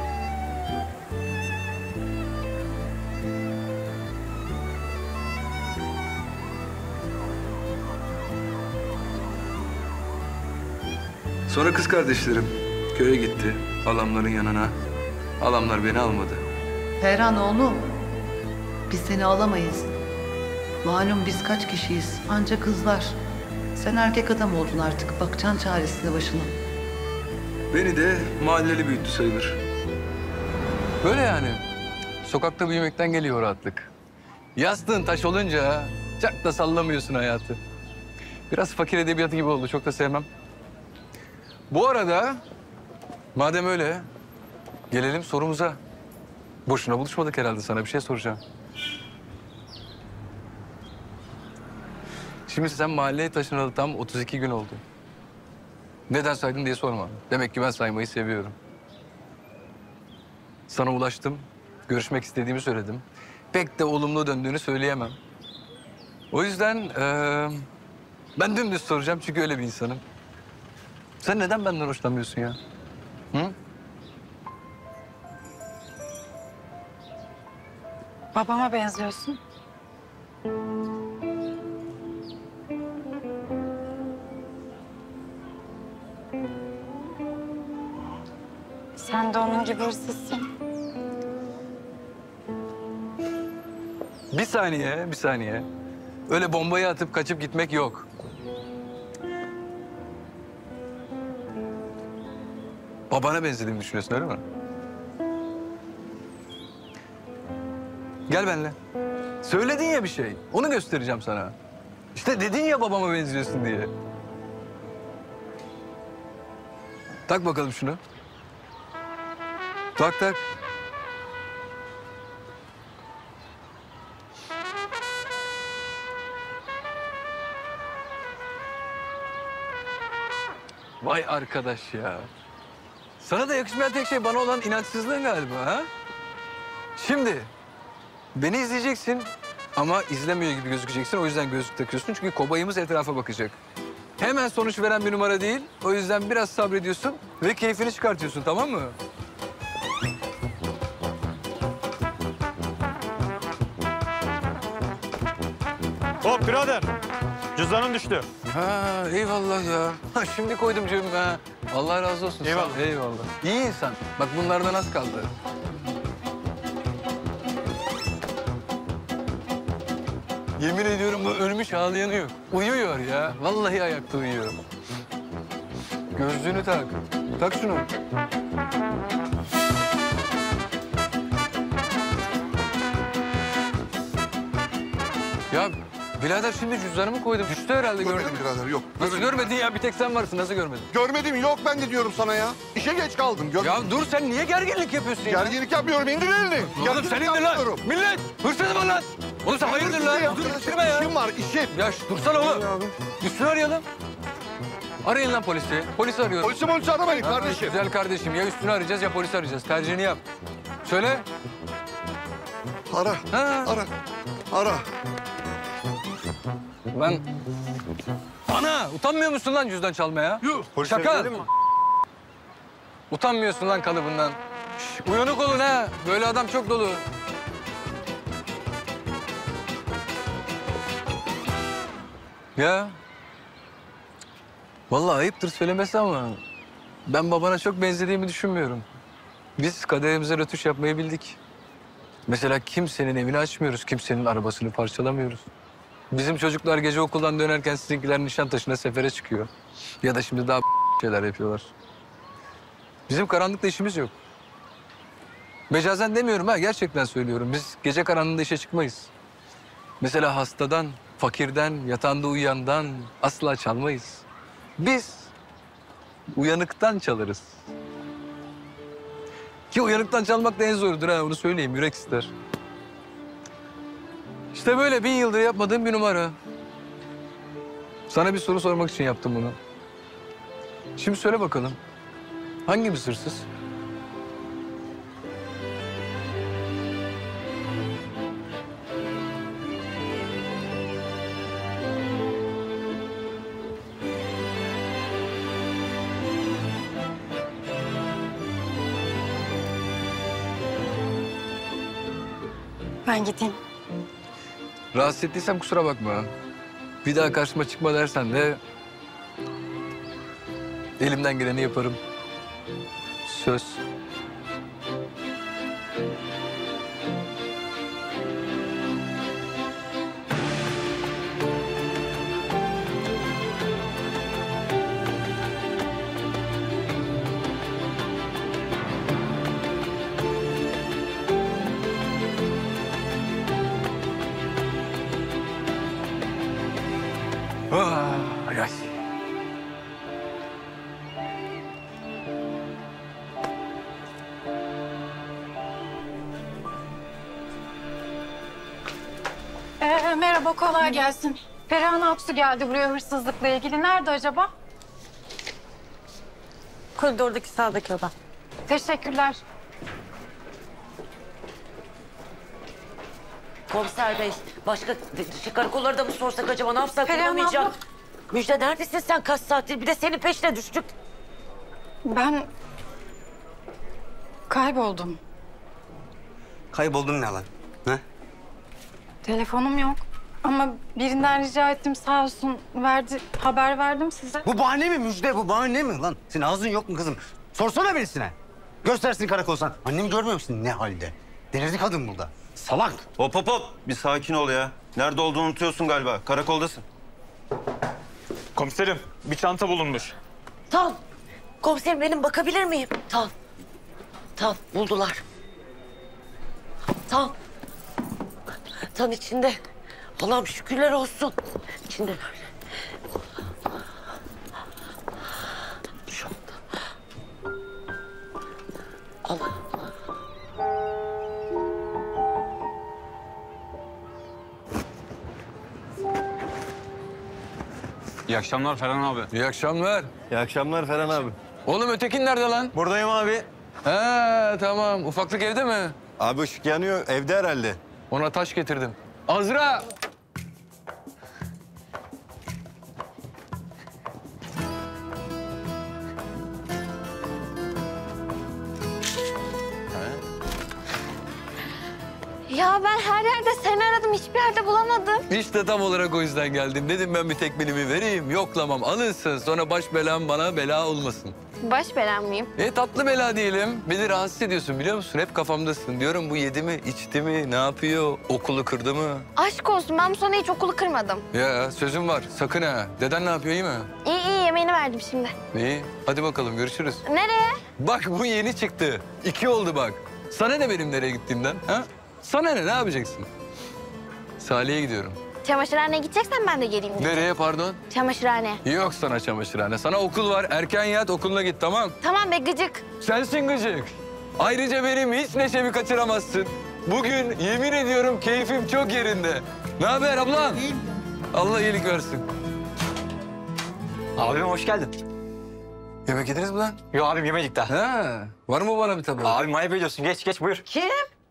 Sonra kız kardeşlerim köye gitti. Halamların yanına. Halamlar beni almadı. Ferhan oğlum, biz seni alamayız. Malum biz kaç kişiyiz, anca kızlar. Sen erkek adam oldun artık, bakacaksın çaresine başına. Beni de mahalleli büyüttü sayılır. Böyle yani. Sokakta büyümekten geliyor o rahatlık. Yastığın taş olunca çok da sallamıyorsun hayatı. Biraz fakir edebiyatı gibi oldu. Çok da sevmem. Bu arada madem öyle gelelim sorumuza. Boşuna buluşmadık herhalde. Sana bir şey soracağım. Şimdi sen mahalleye taşınalı tam 32 gün oldu. Neden saydın diye sorma. Demek ki ben saymayı seviyorum. Sana ulaştım. Görüşmek istediğimi söyledim. Pek de olumlu döndüğünü söyleyemem. O yüzden ben dümdüz soracağım çünkü öyle bir insanım. Sen neden benden hoşlanmıyorsun ya? Hı? Babama benziyorsun. Sen de onun gibi hırsızsın. Bir saniye, bir saniye. Öyle bombayı atıp kaçıp gitmek yok. Babana benzediğimi düşünüyorsun öyle mi? Gel benimle. Söyledin ya bir şey. Onu göstereceğim sana. İşte dedin ya babama benziyorsun diye. Tak bakalım şunu. Tak tak. Vay arkadaş ya. Sana da yakışmayan tek şey bana olan inançsızlığın galiba ha? Şimdi beni izleyeceksin ama izlemiyor gibi gözükeceksin. O yüzden gözlük takıyorsun çünkü kobayımız etrafa bakacak. Hemen sonuç veren bir numara değil. O yüzden biraz sabrediyorsun ve keyfini çıkartıyorsun, tamam mı? Hop birader. Cüzdanın düştü. Ha eyvallah ya. Ha, şimdi koydum cebime ha. Allah razı olsun. Eyvallah. Sağ ol, eyvallah. İyi insan. Bak bunlardan az kaldı. Yemin ediyorum bu ölmüş ağlayanı yok. Uyuyor ya. Vallahi ayakta uyuyor. Gözlüğünü tak. Tak şunu. Ya birader şimdi cüzdanımı koydum. Düştü herhalde gördün mü? Görmedim birader, yok. Nasıl görmedin ya? Bir tek sen varsın. Nasıl görmedin? Görmedim, yok ben de diyorum sana ya. İşe geç kaldım. Ya dur sen niye gerginlik yapıyorsun ya? Gerginlik yapmıyorum, indir elini. Oğlum sen indir lan. Millet hırsız mı lan? Oğlum sen hayırdır lan? Dur bitirme ya. İşim var, işim. Ya dursana oğlum. Üstünü arayalım. Arayın lan polisi. Polisi arıyorum. Polisi aramayın kardeşim. Güzel kardeşim. Ya üstünü arayacağız ya polisi arayacağız. Tercihini yap. Söyle. Ara, ara. Ben... Ana! Utanmıyor musun lan cüzdan çalmaya? Yuh! Şaka! Utanmıyorsun lan kalıbından. Şş, uyanık olun ha. Böyle adam çok dolu. Ya. Vallahi ayıptır söylemesi ama ben babana çok benzediğimi düşünmüyorum. Biz kaderimize rötuş yapmayı bildik. Mesela kimsenin evini açmıyoruz, kimsenin arabasını parçalamıyoruz. Bizim çocuklar gece okuldan dönerken sizinkiler Nişantaşı'na sefere çıkıyor. Ya da şimdi daha şeyler yapıyorlar. Bizim karanlıkta işimiz yok. Mecazen demiyorum ha, gerçekten söylüyorum. Biz gece karanlığında işe çıkmayız. Mesela hastadan, fakirden, yatağında uyuyandan asla çalmayız. Biz uyanıktan çalarız. Ki uyanıktan çalmak da en zorudur ha, onu söyleyeyim, yürek ister. İşte böyle 1000 yıldır yapmadığım bir numara. Sana bir soru sormak için yaptım bunu. Şimdi söyle bakalım, hangimiz hırsız? Ben gideyim. Rahatsız ettiysem kusura bakma. Bir daha karşıma çıkma dersen de elimden geleni yaparım. Söz. Ay, ay. Merhaba, kolay gelsin. Perihan Aksu geldi buraya hırsızlıkla ilgili. Nerede acaba? Koridordaki sağdaki oda. Teşekkürler. Komiser bey, başka karakolları da mı sorsak acaba? Ne yapsak Perihan bulamayacağım. abla. Müjde neredesin sen kaç saattir? Bir de senin peşine düştük. Ben kayboldum. Kayboldun ne lan? Ha? Telefonum yok. Ama birinden rica ettim sağ olsun verdi. Haber verdim size. Bu bahane mi Müjde? Bu bahane mi lan? Senin ağzın yok mu kızım? Sorsana birisine. Göstersin karakolsan. Annemi görmüyor musun ne halde? Delirdi kadın burada. Salak. Hop hop hop. Bir sakin ol ya. Nerede olduğunu unutuyorsun galiba. Karakoldasın. Komiserim, bir çanta bulunmuş. Tamam. Komiserim benim bakabilir miyim? Tamam. Tamam buldular. Tamam. Tam içinde. Allah'ım şükürler olsun. İçinde. Şu anda. Allah. İyi akşamlar Ferhan abi. İyi akşamlar. İyi akşamlar Ferhan abi. Oğlum ötekin nerede lan? Buradayım abi. He tamam. Ufaklık evde mi? Abi ışık yanıyor. Evde herhalde. Ona taş getirdim. Azra! Ya ben her yerde seni aradım. Hiçbir yerde bulamadım. İşte tam olarak o yüzden geldim. Dedim ben bir tekmelimi vereyim. Yoklamam alınsın. Sonra baş belam bana bela olmasın. Baş belam mıyım? Tatlı bela diyelim. Beni rahatsız ediyorsun biliyor musun? Hep kafamdasın. Diyorum bu yedi mi, içti mi, ne yapıyor? Okulu kırdı mı? Aşk olsun, ben bu sene hiç okulu kırmadım. Ya sözüm var. Sakın ha. Deden ne yapıyor, iyi mi? İyi iyi, yemeğini verdim şimdi. İyi. Hadi bakalım görüşürüz. Nereye? Bak bu yeni çıktı. 2 oldu bak. Sana ne benim nereye gittiğimden? Ha? Sana ne yapacaksın? Salih'e gidiyorum. Çamaşırhaneye gideceksen ben de geleyim. Nereye pardon? Çamaşırhane. Yok sana çamaşırhane. Sana okul var. Erken yat, okuluna git tamam. Tamam be gıcık. Sensin gıcık. Ayrıca benim hiç neşemi kaçıramazsın. Bugün yemin ediyorum keyfim çok yerinde. Ne haber ablam? Allah iyilik versin. Abim hoş geldin. Yemek yediniz mi lan? Yok abim yemedik daha. Ha, var mı bana bir tabak? Abim ayıp ediyorsun. Geç buyur. Kim?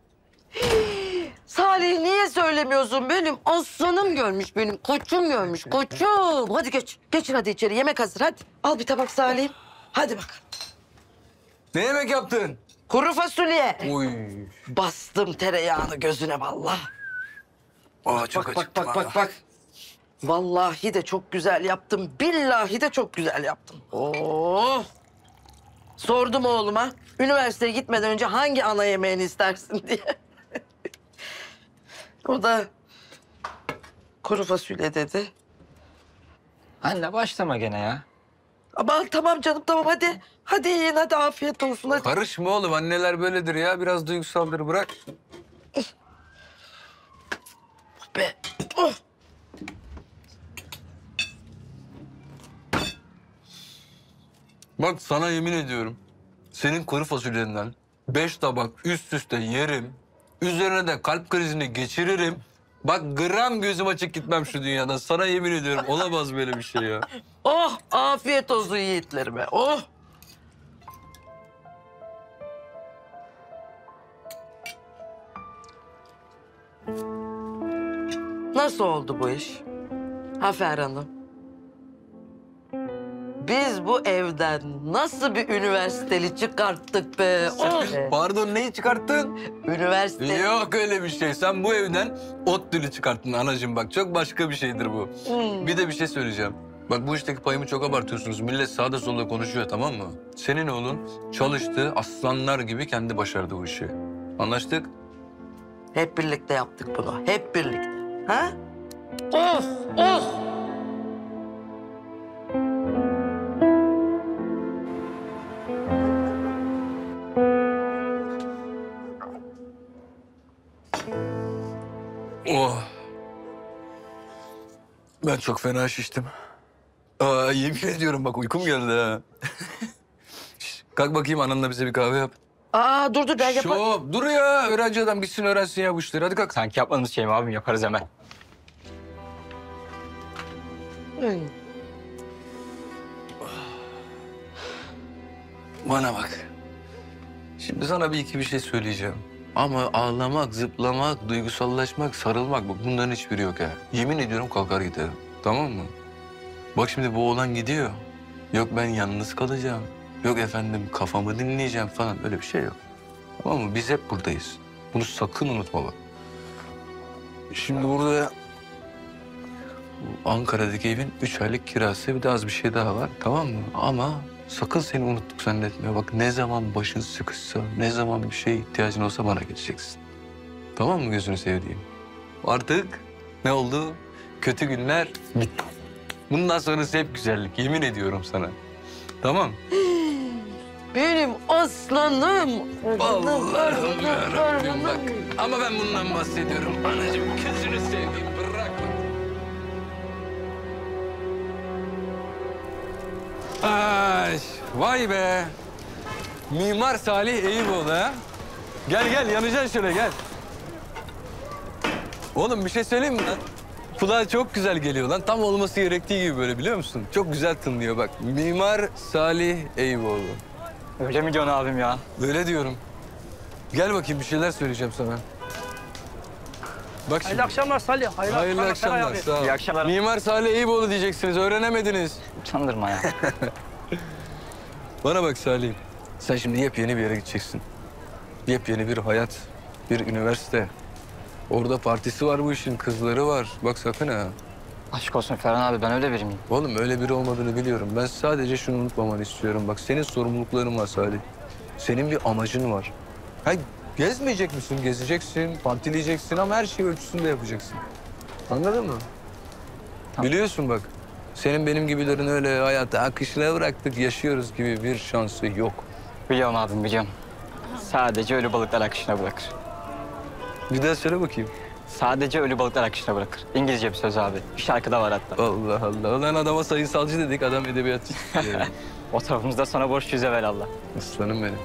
Salih niye söylemiyorsun? Benim aslanım görmüş, benim koçum görmüş, koçum. Hadi geç, geçin hadi içeri. Yemek hazır hadi. Al bir tabak Salih'im. Hadi bak. Ne yemek yaptın? Kuru fasulye. Uy. Bastım tereyağını gözüne vallahi. Aa, çok acıktım ha. Bak. Vallahi de çok güzel yaptım. Billahi de çok güzel yaptım. Oo. Sordum oğluma. Üniversiteye gitmeden önce hangi ana yemeğini istersin diye. O da kuru fasulye dedi. Anne başlama gene ya. Aman tamam canım tamam hadi. Hadi yiyin hadi afiyet olsun hadi. Karışma oğlum anneler böyledir ya. Biraz duygusaldır bırak. Be. Oh. Bak sana yemin ediyorum. Senin kuru fasulyenden 5 tabak üst üste yerim. Üzerine de kalp krizini geçiririm. Bak gram gözüm açık gitmem şu dünyadan. Sana yemin ediyorum olamaz böyle bir şey ya. Oh afiyet olsun yiğitlerime oh. Nasıl oldu bu iş? Hafer Hanım. biz bu evden nasıl bir üniversiteli çıkarttık be? Pardon, neyi çıkarttın? Üniversite. Yok öyle bir şey. Sen bu evden ODTÜ'lü çıkarttın anacığım bak. Çok başka bir şeydir bu. Bir de bir şey söyleyeceğim. Bak bu işteki payımı çok abartıyorsunuz. Millet sağda solda konuşuyor, tamam mı? Senin oğlun çalıştı, aslanlar gibi kendi başardı bu işi. Anlaştık? Hep birlikte yaptık bunu. Hep birlikte. Ha? Of, of! Oh. Ben çok fena şiştim. Yemin ediyorum bak uykum geldi ha. Şş, kalk bakayım ananla bize bir kahve yap. Aa dur ben yaparım. Şop, dur ya. Öğrenci adam gitsin öğrensin ya bu işleri. Hadi kalk. Sanki yapmadığımız şey mi abim? Yaparız hemen. Bana bak. Şimdi sana bir iki bir şey söyleyeceğim. Ama ağlamak, zıplamak, duygusallaşmak, sarılmak bak bunların hiçbiri yok ha. Yemin ediyorum kalkar giderim. Tamam mı? Bak şimdi bu oğlan gidiyor. Yok ben yalnız kalacağım. Yok efendim kafamı dinleyeceğim falan. Öyle bir şey yok. Tamam mı? Biz hep buradayız. Bunu sakın unutma bak. Şimdi burada Ankara'daki evin 3 aylık kirası bir de az bir şey daha var. Tamam mı? Ama sakın seni unuttuk zannetme. Bak ne zaman başın sıkışsa, ne zaman bir şeye ihtiyacın olsa bana geleceksin. Tamam mı gözünü sevdiğim? Artık ne oldu? Kötü günler bitti. Bundan sonrası hep güzellik. Yemin ediyorum sana. Tamam. Benim aslanım. Allah'ım yarabbim bak. Ama ben bundan bahsediyorum. Anacığım gözünü seveyim bırak bak. Ay, vay be. Mimar Salih Eyüboğlu ha. Gel yanacaksın şöyle gel. Oğlum bir şey söyleyeyim mi lan? Kulağa çok güzel geliyor lan. Tam olması gerektiği gibi böyle biliyor musun? Çok güzel tınlıyor bak. Mimar Salih Eyüboğlu. Öyle mi diyorsun abim ya? Öyle diyorum. Gel bakayım bir şeyler söyleyeceğim sana. Bak şimdi. Hayırlı akşamlar Salih. Hayırlı akşamlar. Sağ ol. İyi akşamlar. Mimar Salih Eyüboğlu diyeceksiniz. Öğrenemediniz. Utandırma ya. Bana bak Salih. Sen şimdi yepyeni bir yere gideceksin. Yepyeni bir hayat, bir üniversite. Orada partisi var bu işin, kızları var. Bak sakın ha. Aşk olsun Ferhan abi, ben öyle biri miyim? Oğlum öyle biri olmadığını biliyorum. Ben sadece şunu unutmamanı istiyorum. Bak senin sorumlulukların var Salih. Senin bir amacın var. Ha, gezmeyecek misin? Gezeceksin, partileyeceksin ama her şeyi ölçüsünde yapacaksın. Anladın mı? Tamam. Biliyorsun bak. Senin benim gibilerin öyle hayata akışına bıraktık, yaşıyoruz gibi bir şansı yok. Biliyorum abim, biliyorum. Sadece ölü balıklar akışına bırakır. Bir daha söyle bakayım. Sadece ölü balıklar akışına bırakır. İngilizce bir söz abi. Bir şarkıda var hatta. Allah Allah. Ulan adama sayısalcı dedik, adam edebiyatçı. O tarafımızda sana borçluyuz evelallah. Aslanım benim.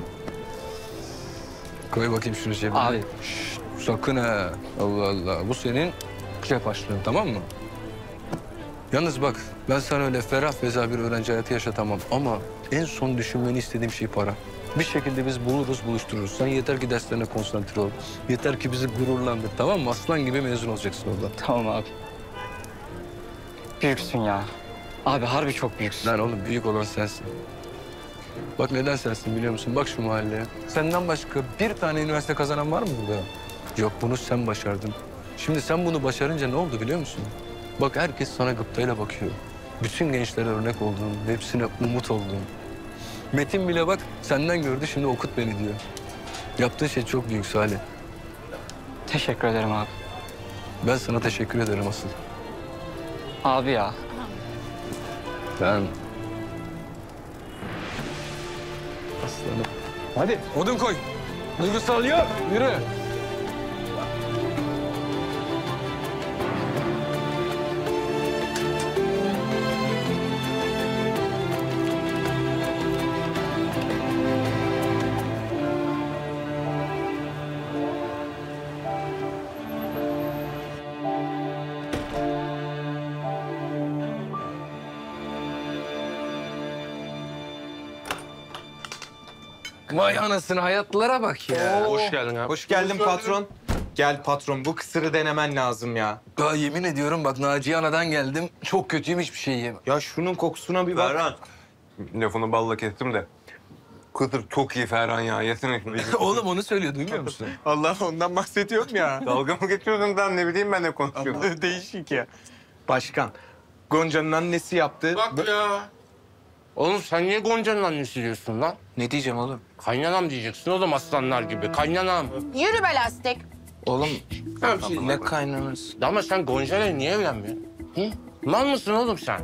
Koy bakayım şunu cebine. Abi. Şşt, sakın ha. Allah Allah. Bu senin cep harçlığın, tamam mı? Yalnız bak, ben sana öyle ferah feza bir öğrenci hayatı yaşatamam. Ama en son düşünmeni istediğim şey para. Bir şekilde biz buluruz, buluştururuz. Sen yeter ki derslerine konsantre ol. Yeter ki bizi gururlandır, tamam mı? Aslan gibi mezun olacaksın orada. Tamam abi. Büyüksün ya. Abi harbi çok büyüksün. Lan oğlum büyük olan sensin. Bak neden sensin biliyor musun? Bak şu mahalleye. Senden başka bir tane üniversite kazanan var mı burada? Yok, bunu sen başardın. Şimdi sen bunu başarınca ne oldu biliyor musun? Bak herkes sana gıptayla bakıyor. Bütün gençlere örnek oldun, hepsine umut oldun. Metin bile bak senden gördü, şimdi okut beni diyor. Yaptığın şey çok büyük Salih. Teşekkür ederim abi. Ben sana teşekkür ederim asıl. Abi ya. Ben... Aslanım. Hadi odun koy. Duygusal yok. Yürü. Vay anasını hayatlara bak ya. Hoş geldin abi. Hoş geldin patron. Gel patron, bu kısırı denemen lazım ya. Ya yemin ediyorum bak Naciye Ana'dan geldim. Çok kötüyüm, hiçbir şey yiyemem. Ya şunun kokusuna bir bak. Ferhan. Lafını balla kestim de. Kısır çok iyi Ferhan ya. Yesene şunu. Oğlum onu söylüyor, duymuyor musun? Allah ondan bahsediyorum ya. Dalga mı geçiyordun lan, ne bileyim ben de konuşuyordum. Değişik ya. Başkan, Gonca'nın annesi yaptı. Bak ya. Oğlum sen niye Gonca'nın annesi diyorsun lan? Ne diyeceğim oğlum? Kaynanam diyeceksin oğlum aslanlar gibi. Kaynanam. Yürü be lastik. Oğlum ne kaynanası? Ama sen Gonca'yla niye evlenmiyorsun? Hı? Mal mısın oğlum sen?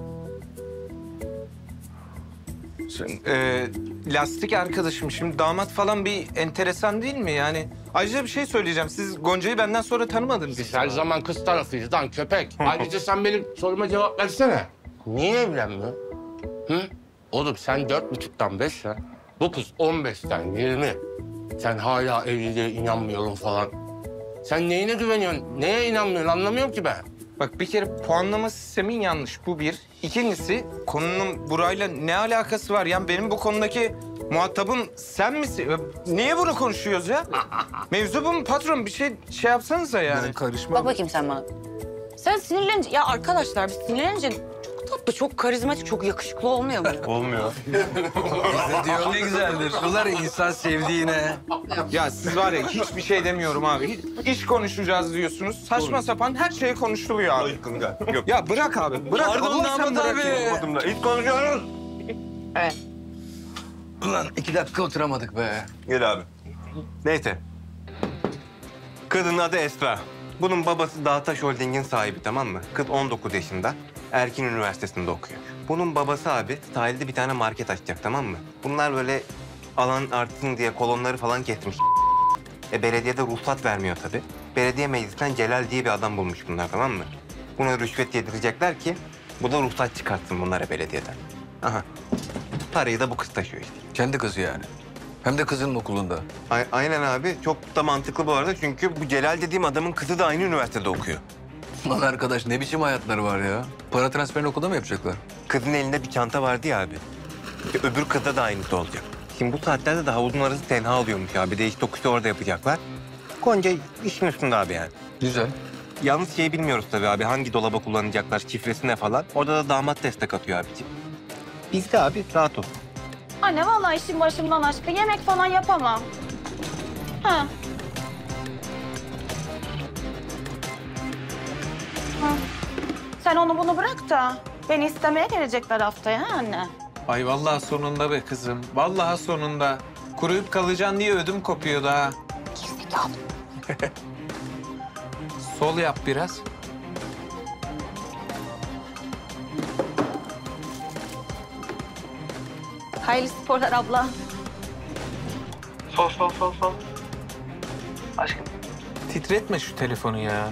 Lastik arkadaşım, şimdi damat falan bir enteresan değil mi yani? Ayrıca bir şey söyleyeceğim. Siz Gonca'yı benden sonra tanımadınız. Biz her zaman kız tarafıyız lan köpek. Ayrıca sen benim soruma cevap versene. Niye evlenmiyorsun? Hı? Oğlum sen 4,5'tan 5 lan. Bu kız 15'ten 20. Sen hala evliliğe inanmıyorum falan. Sen neyine güveniyorsun? Neye inanmıyorsun anlamıyorum ki ben. Bak bir kere puanlama sistemin yanlış. Bu bir. İkincisi konunun burayla ne alakası var? Yani benim bu konudaki muhatabım sen misin? Niye bunu konuşuyoruz ya? Mevzu bu mu patron? Bir şey yapsanıza yani. Karışma. Bak bakayım sen bana. Sen sinirlenince... Ya arkadaşlar biz sinirlenince çok tatlı, çok karizmatik, çok yakışıklı olmuyor mu? Olmuyor. Diyor ne güzeldir. Sular insan sevdiğine. Ya siz var ya hiçbir şey demiyorum abi. İş konuşacağız diyorsunuz. Saçma sapan her şey konuşuluyor abi. Yok. Ya bırak abi. Bırak. Pardon Allah sen damat bırak abi. ya. Olmadım da. Hiç konuşuyoruz. Evet. Ulan 2 dakika oturamadık be. Gel abi. Neyse. Kadının adı Esra. Bunun babası Dağtaş Holding'in sahibi, tamam mı? Kız 19 yaşında. Erkin Üniversitesi'nde okuyor. Bunun babası abi sahilde bir tane market açacak, tamam mı? Bunlar böyle alan artsın diye kolonları falan kesmiş. Belediyede ruhsat vermiyor tabii. Belediye meclisinden Celal diye bir adam bulmuş bunlar, tamam mı? Buna rüşvet yedirecekler ki bu da ruhsat çıkartsın bunlara belediyeden. Aha. Parayı da bu kız taşıyor işte. Kendi kızı yani. Hem de kızının okulunda. Aynen abi. Çok da mantıklı bu arada çünkü bu Celal dediğim adamın kızı da aynı üniversitede okuyor. Lan arkadaş ne biçim hayatları var ya? Para transferini okulda mı yapacaklar? Kızın elinde bir çanta vardı ya abi. İşte öbür kızda da aynısı olacak. Şimdi bu saatlerde de havuzun arası tenha oluyormuş abi. Değiş tokuşu orada yapacaklar. Gonca işin üstünde abi yani. Güzel. Yalnız şeyi bilmiyoruz tabii abi. Hangi dolaba kullanacaklar, şifresi ne falan. Orada da damat destek atıyor abiciğim. Biz de abi rahat ol. Anne vallahi işim başımdan aşkı. Yemek falan yapamam. Ha. Ha. Sen onu bunu bırak da beni istemeye gelecekler haftaya ha anne? Ay vallahi sonunda be kızım. Vallahi sonunda. Kuruyup kalacaksın diye ödüm kopuyor daha. Gerizekalı. Sol yap biraz. Hayırlı sporlar abla. Sol. Aşkım. Titretme şu telefonu ya.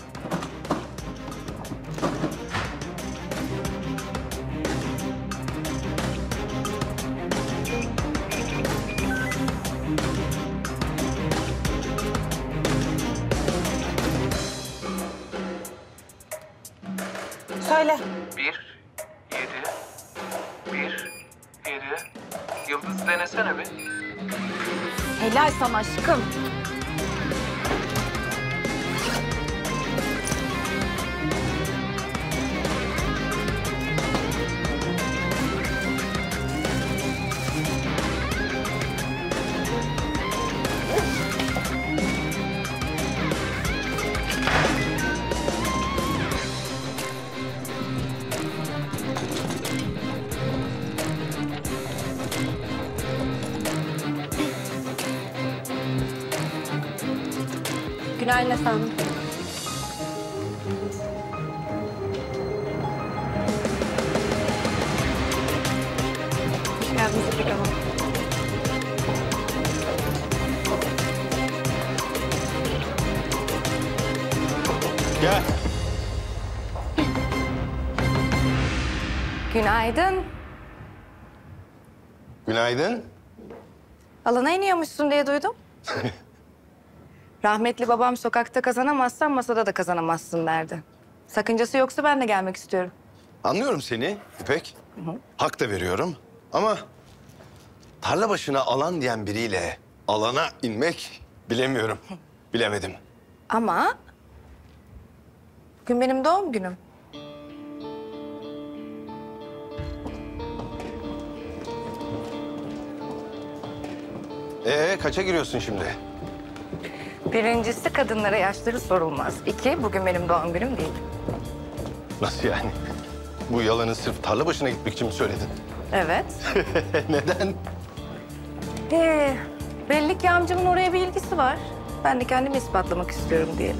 Söyle. 1, 7, 1, 7. Yıldız denesene bir. Helal sana aşkım. Günaydın efendim. Hoş geldiniz İpek Hanım. Gel. Günaydın. Günaydın. Alana iniyormuşsun diye duydum. Rahmetli babam sokakta kazanamazsan masada da kazanamazsın derdi. Sakıncası yoksa ben de gelmek istiyorum. Anlıyorum seni İpek. Hak da veriyorum. Ama tarla başına alan diyen biriyle alana inmek bilemiyorum. Bilemedim. Ama bugün benim doğum günüm. Kaça giriyorsun şimdi? Birincisi kadınlara yaşları sorulmaz. 2, bugün benim doğum günüm değil. Nasıl yani? Bu yalanı sırf tarla başına gitmek için mi söyledin? Evet. Neden? Belli ki amcamın oraya bir ilgisi var. Ben de kendimi ispatlamak istiyorum diyelim.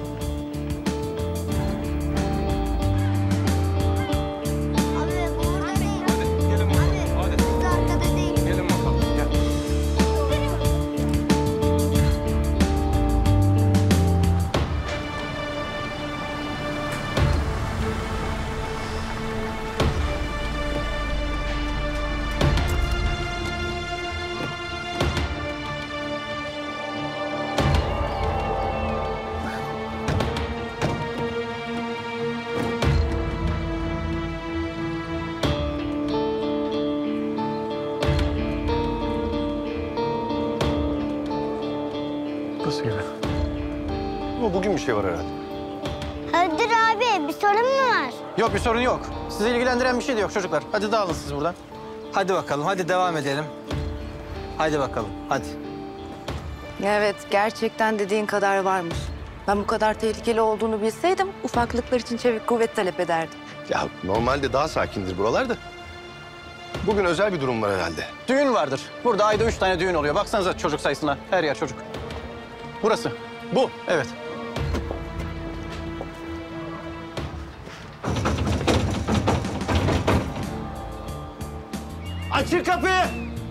Nasıl yani? Ama bugün bir şey var herhalde. Hayırdır abi, bir sorun mu var? Yok bir sorun yok. Sizi ilgilendiren bir şey de yok çocuklar. Hadi dağılın siz buradan. Hadi bakalım, hadi devam edelim. Hadi bakalım, hadi. Evet, gerçekten dediğin kadar varmış. Ben bu kadar tehlikeli olduğunu bilseydim ufaklıklar için çevik kuvvet talep ederdim. Ya normalde daha sakindir buralar da. Bugün özel bir durum var herhalde. Düğün vardır. Burada ayda 3 tane düğün oluyor. Baksanıza çocuk sayısına. Her yer çocuk. Burası. Bu. Evet. Açın kapıyı!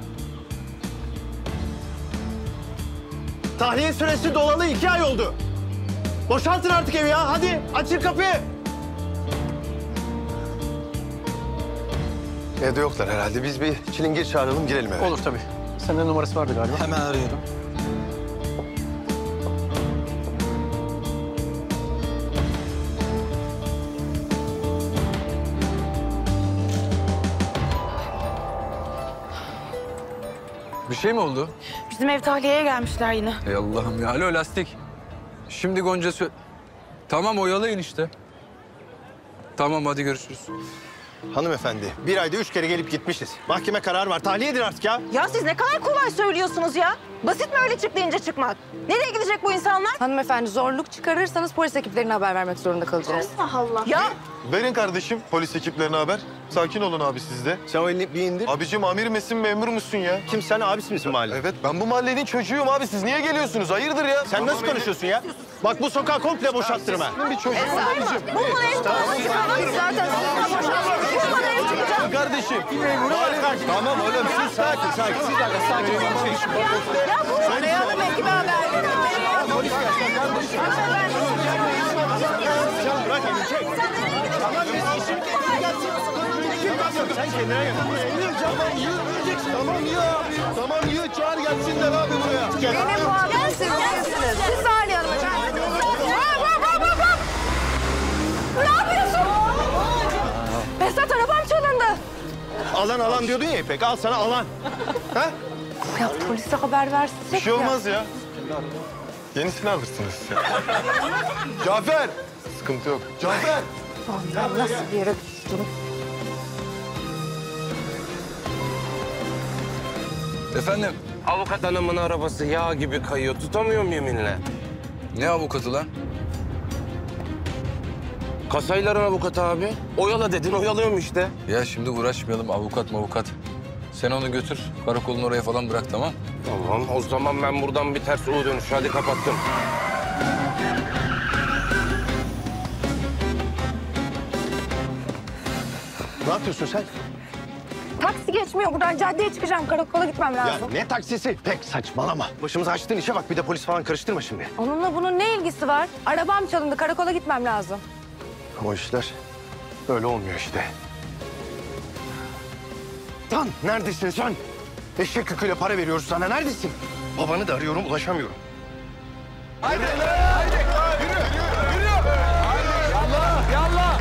Tahliye süresi dolalı 2 ay oldu. Boşaltın artık evi ya. Hadi açın kapıyı. Evde yoklar herhalde. Biz bir çilingir çağıralım, girelim eve. Olur tabii. Sende numarası vardı galiba. Hemen arıyorum. Bir şey mi oldu? Bizim ev tahliyeye gelmişler yine. Ey Allah'ım ya. Alo lastik. Şimdi Gonca Tamam oyalayın işte. Tamam hadi görüşürüz. Hanımefendi, 1 ayda 3 kere gelip gitmişiz. Mahkeme kararı var. Tahliye edin artık ya. Ya siz ne kadar kolay söylüyorsunuz ya. Basit mi öyle çık deyince çıkmak? Nereye gidecek bu insanlar? Hanımefendi zorluk çıkarırsanız polis ekiplerine haber vermek zorunda kalacağız. Allah Allah. Ya Verin kardeşim polis ekiplerine haber. Sakin olun abi siz de. Sen o elini bir indir. Abicim amir misin memur musun ya? Kim sen abisi misin mahalle? Evet ben bu mahallenin çocuğuyum abi. Siz niye geliyorsunuz? Hayırdır ya? Sen nasıl konuşuyorsun ya? Bak bu sokağı komple boşalttırma. Bir çocuk abicim. bu ev zaten Kardeşim. Tamam oğlum siz sakin. Siz de sakin. Ya bu Arayalım ekibe haber verin. Polis gelsin kardeşim. Bırak elini çek. Tamam biz işin sen kendine gel. Tamam ya. Tamam ya çağır gelsinler abi buraya. Benim bu adamı siz değilsiniz. Siz Salih Hanım'a ne yapıyorsun? Behzat arabam çalındı. Alan diyordun ya İpek. Al sana alan. Ha? Ya polise haber versek Bir şey olmaz ya. Yenisini alırsınız. Cafer. Sıkıntı yok. Cafer. Allah nasıl bir yere düştüm? Efendim? Avukat hanımın arabası yağ gibi kayıyor. Tutamıyorum yeminle. Ne avukatı lan? Kasayların avukatı abi. Oyala dedin, oyalıyorum işte. Ya şimdi uğraşmayalım avukat. Sen onu götür karakolun oraya falan bırak tamam? Tamam, o zaman ben buradan bir ters U dönüş. Hadi kapattım. Ne yapıyorsun sen? Taksi geçmiyor buradan. Caddeye çıkacağım. Karakola gitmem Ya lazım. ne taksisi? Pek saçmalama. Başımıza açtığın işe bak. Bir de polis falan karıştırma şimdi. Onunla bunun ne ilgisi var? Arabam çalındı. Karakola gitmem lazım. Ama işler öyle olmuyor işte. Lan neredesin sen? Eşek yüküyle para veriyoruz sana. Neredesin? Babanı da arıyorum, ulaşamıyorum. Haydi! Yürü! Yallah!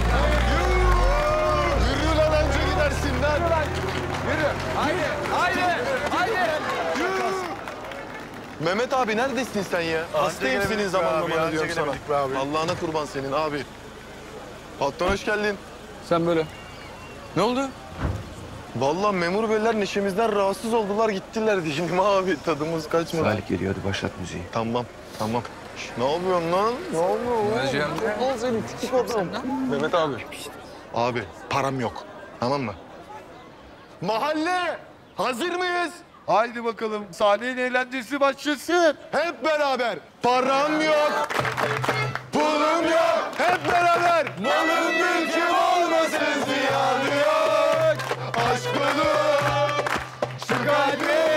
Yürü lan önce gidersin lan. Yürü! Haydi! Mehmet abi neredesin sen ya? Hastayım senin zamanlamana diyorum sana. Allah'ına kurban senin abi. Patron hoş geldin. Sen böyle. Ne oldu? Vallahi memur beyler neşemizden rahatsız oldular gittiler diyeyim abi. Tadımız kaçmadı. Salih geliyor, hadi başlat müziği. Tamam. Şş, ne yapıyorsun lan? Ne yapıyorsun? Vereceğim. Al seni küçük adam. Mehmet abi. Abi param yok. Tamam mı? Mahalle hazır mıyız? Haydi bakalım Salih'in eğlencesi başlasın. Hep beraber. Param yok. Pulum yok. Hep beraber. Malım mülküm olmasın ziyanı yok. Aşk olur. Şu kalbi.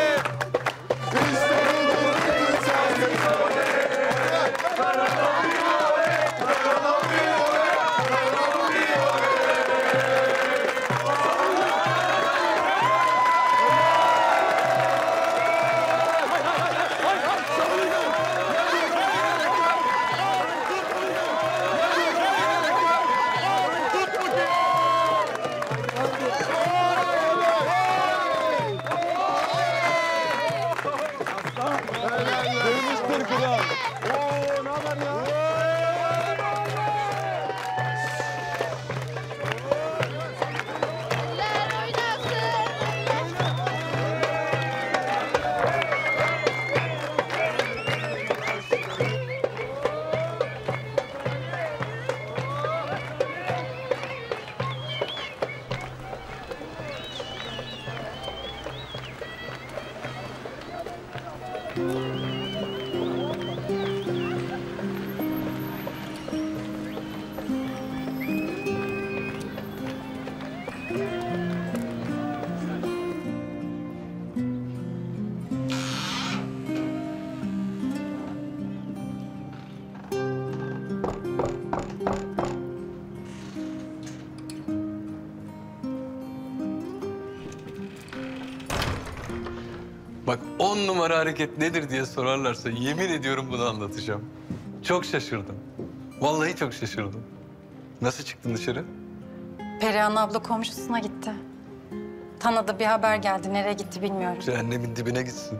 Bak 10 numara hareket nedir diye sorarlarsa yemin ediyorum bunu anlatacağım. Çok şaşırdım. Vallahi çok şaşırdım. Nasıl çıktın dışarı? Perihan abla komşusuna gitti. Tanıdı, bir haber geldi. Nereye gitti bilmiyorum. Cehennemin dibine gitsin.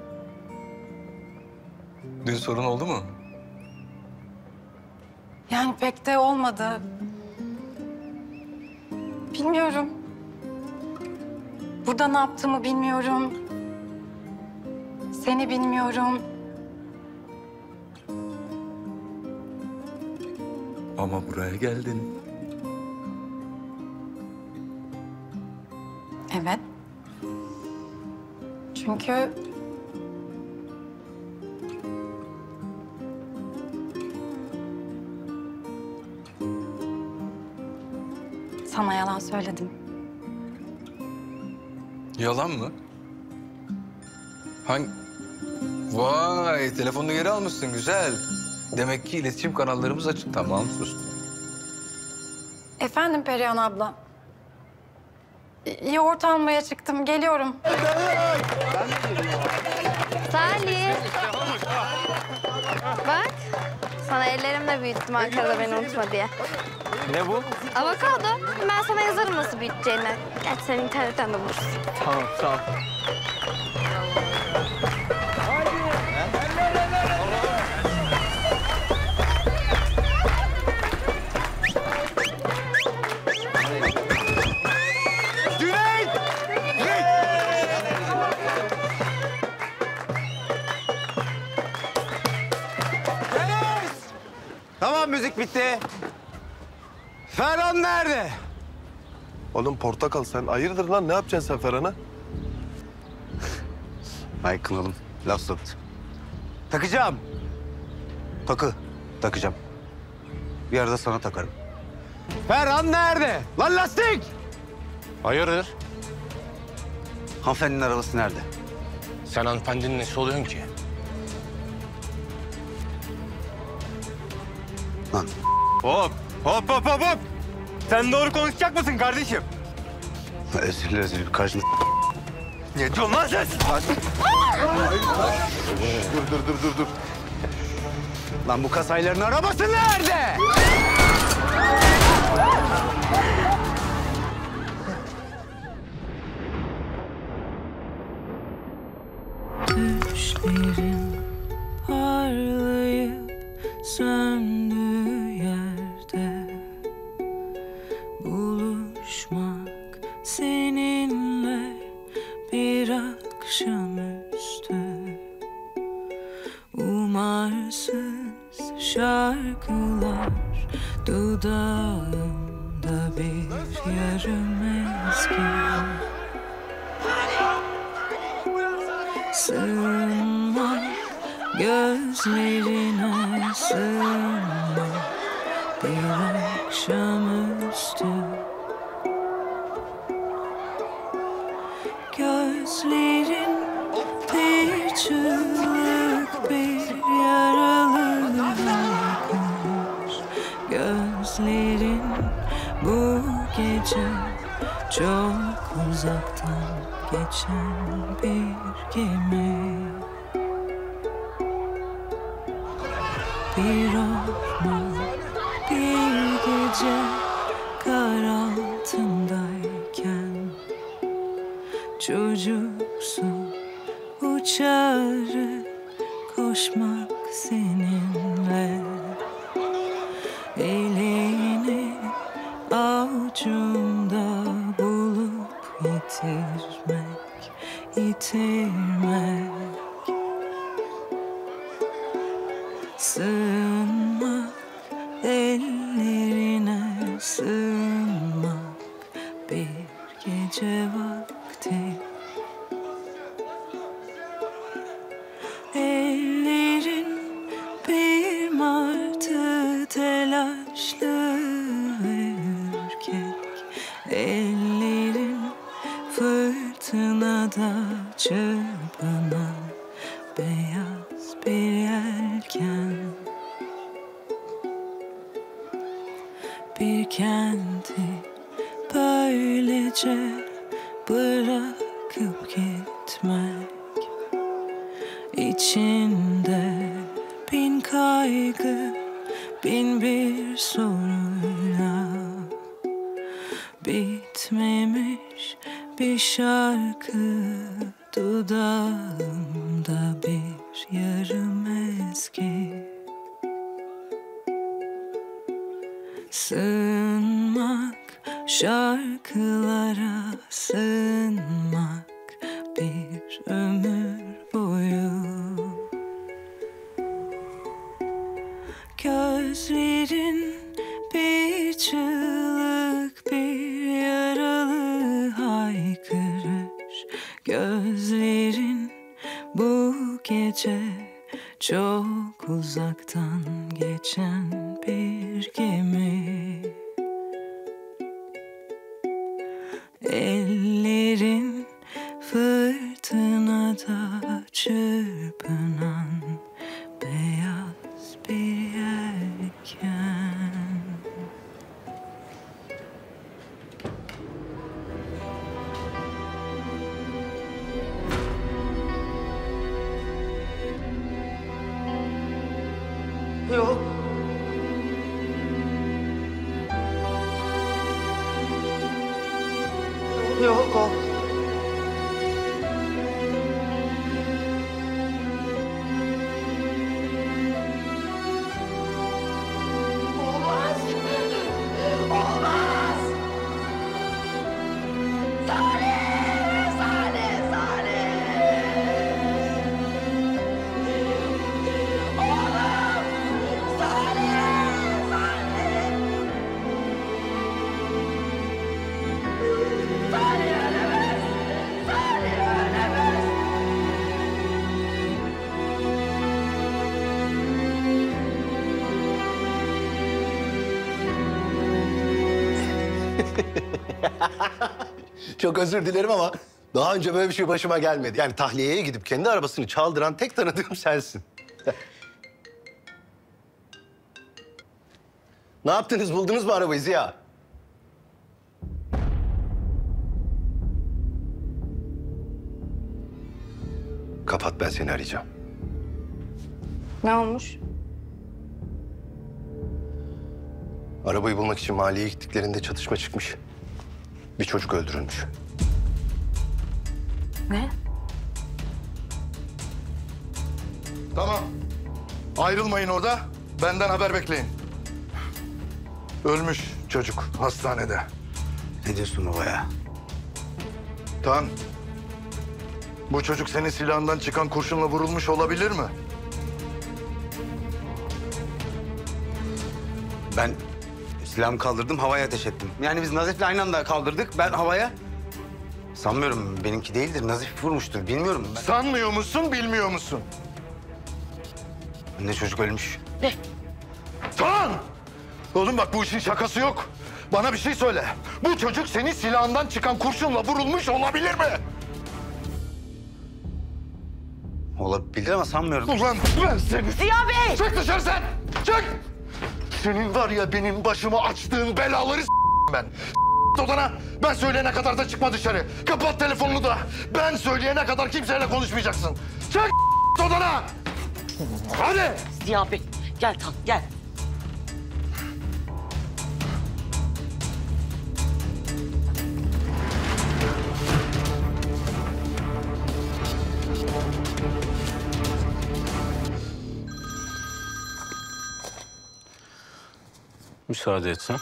Dün sorun oldu mu? Yani pek de olmadı. Bilmiyorum. Burada ne yaptığımı bilmiyorum. Seni bilmiyorum. Ama buraya geldin. Evet. Çünkü sana yalan söyledim. Yalan mı? Hangi? Vay, telefonunu geri almışsın, güzel. Demek ki iletişim kanallarımız açık. Tamam, sustum. Efendim Perihan abla. Yoğurt almaya çıktım, geliyorum. Salih. Bak. Sana ellerimle büyüttüm Ankara'da beni unutma diye. Ne bu? Avokado. Ben sana yazarım nasıl büyüteceğini. Gerçi sen internetten de bulursun. Tamam, sağ ol. Tamam, müzik bitti. Ferhan nerede? Oğlum portakal sen hayırdır lan ne yapacaksın sen Ferhan'a? Michael oğlum, laf soktu. Takacağım. Takacağım. Bir arada sana takarım. Ferhan nerede? Lan lastik! Hayırdır? Hanımefendinin arabası nerede? Sen hanımefendinin nesi oluyorsun ki? Lan. Hop. Sen doğru konuşacak mısın kardeşim? Özür karşına... Ne diyorsun lan sen? Dur. Lan bu kasayların arabası nerede? Düşlerin söndüğü yerde buluşmak seninle bir akşamüstü. Umarsız şarkılar dudağımda bir yarım ezgi. Sığınma gözlerine, sığınma bir akşamüstü. Gözlerin bir çığlık, bir yaralı bakış. Gözlerin bu gece çok uzaktan geçen bir gemi. Bir orman, bir gece kar altındayken çocuksu uçarı koşmak seninle. Elini avucumda bulup yitirmek, yitirmek. Sığınmak ellerine, sığınmak bir gece vakti. Ellerin bir martı, telaşlı ve ürkek. Ellerin fırtınada çırpınan beyaz bir yelken. Bir kenti böylece bırakıp gitmek. İçinde bin kaygı, bin bir soruyla bitmemiş bir şarkı dudağımda bir yarım ezgi. Sığınmak şarkılara, sığınmak bir ömür boyu. Gözlerin bir çığlık, bir yaralı haykırış. Gözlerin bu gece çok uzaktan geçen bir gemi. Ellerin fırtınada çırpınan beyaz bir yelken. Yok. Yok o. Olmaz. Olmaz. Salih, Salih, Salih. Oğlum. Salih, Salih. Salih ölemez. Salih ölemez. Çok özür dilerim ama daha önce böyle bir şey başıma gelmedi. Yani tahliyeye gidip kendi arabasını çaldıran tek tanıdığım sensin. Ne yaptınız? Buldunuz mu arabayı Ziya? Kapat, ben seni arayacağım. Ne olmuş? Arabayı bulmak için mahalleye gittiklerinde çatışma çıkmış. Bir çocuk öldürülmüş. Ne? Tamam. Ayrılmayın orada. benden haber bekleyin. Ölmüş çocuk hastanede. Ne diyorsun baba ya? Tan, bu çocuk senin silahından çıkan kurşunla vurulmuş olabilir mi? Ben silahımı kaldırdım, havaya ateş ettim. Yani biz Nazif'le aynı anda kaldırdık. Ben havaya... Sanmıyorum, benimki değildir. Nazif vurmuştur, bilmiyorum. Ben... Sanmıyor musun, bilmiyor musun? Anne çocuk ölmüş. Ne? Tan! Oğlum bak bu işin şakası yok. Bana bir şey söyle. Bu çocuk senin silahından çıkan kurşunla vurulmuş olabilir mi? Olabilir ama sanmıyorum. Ulan ben seni... Ziya Bey! Çık dışarı sen! Çık! Senin var ya benim başıma açtığın belaları ben. Odana. Ben söyleyene kadar da çıkma dışarı. Kapat telefonunu da. Ben söyleyene kadar kimseyle konuşmayacaksın. Çık odana! Hadi! Ziya Bey, gel Tan, gel. Müsaade etsen.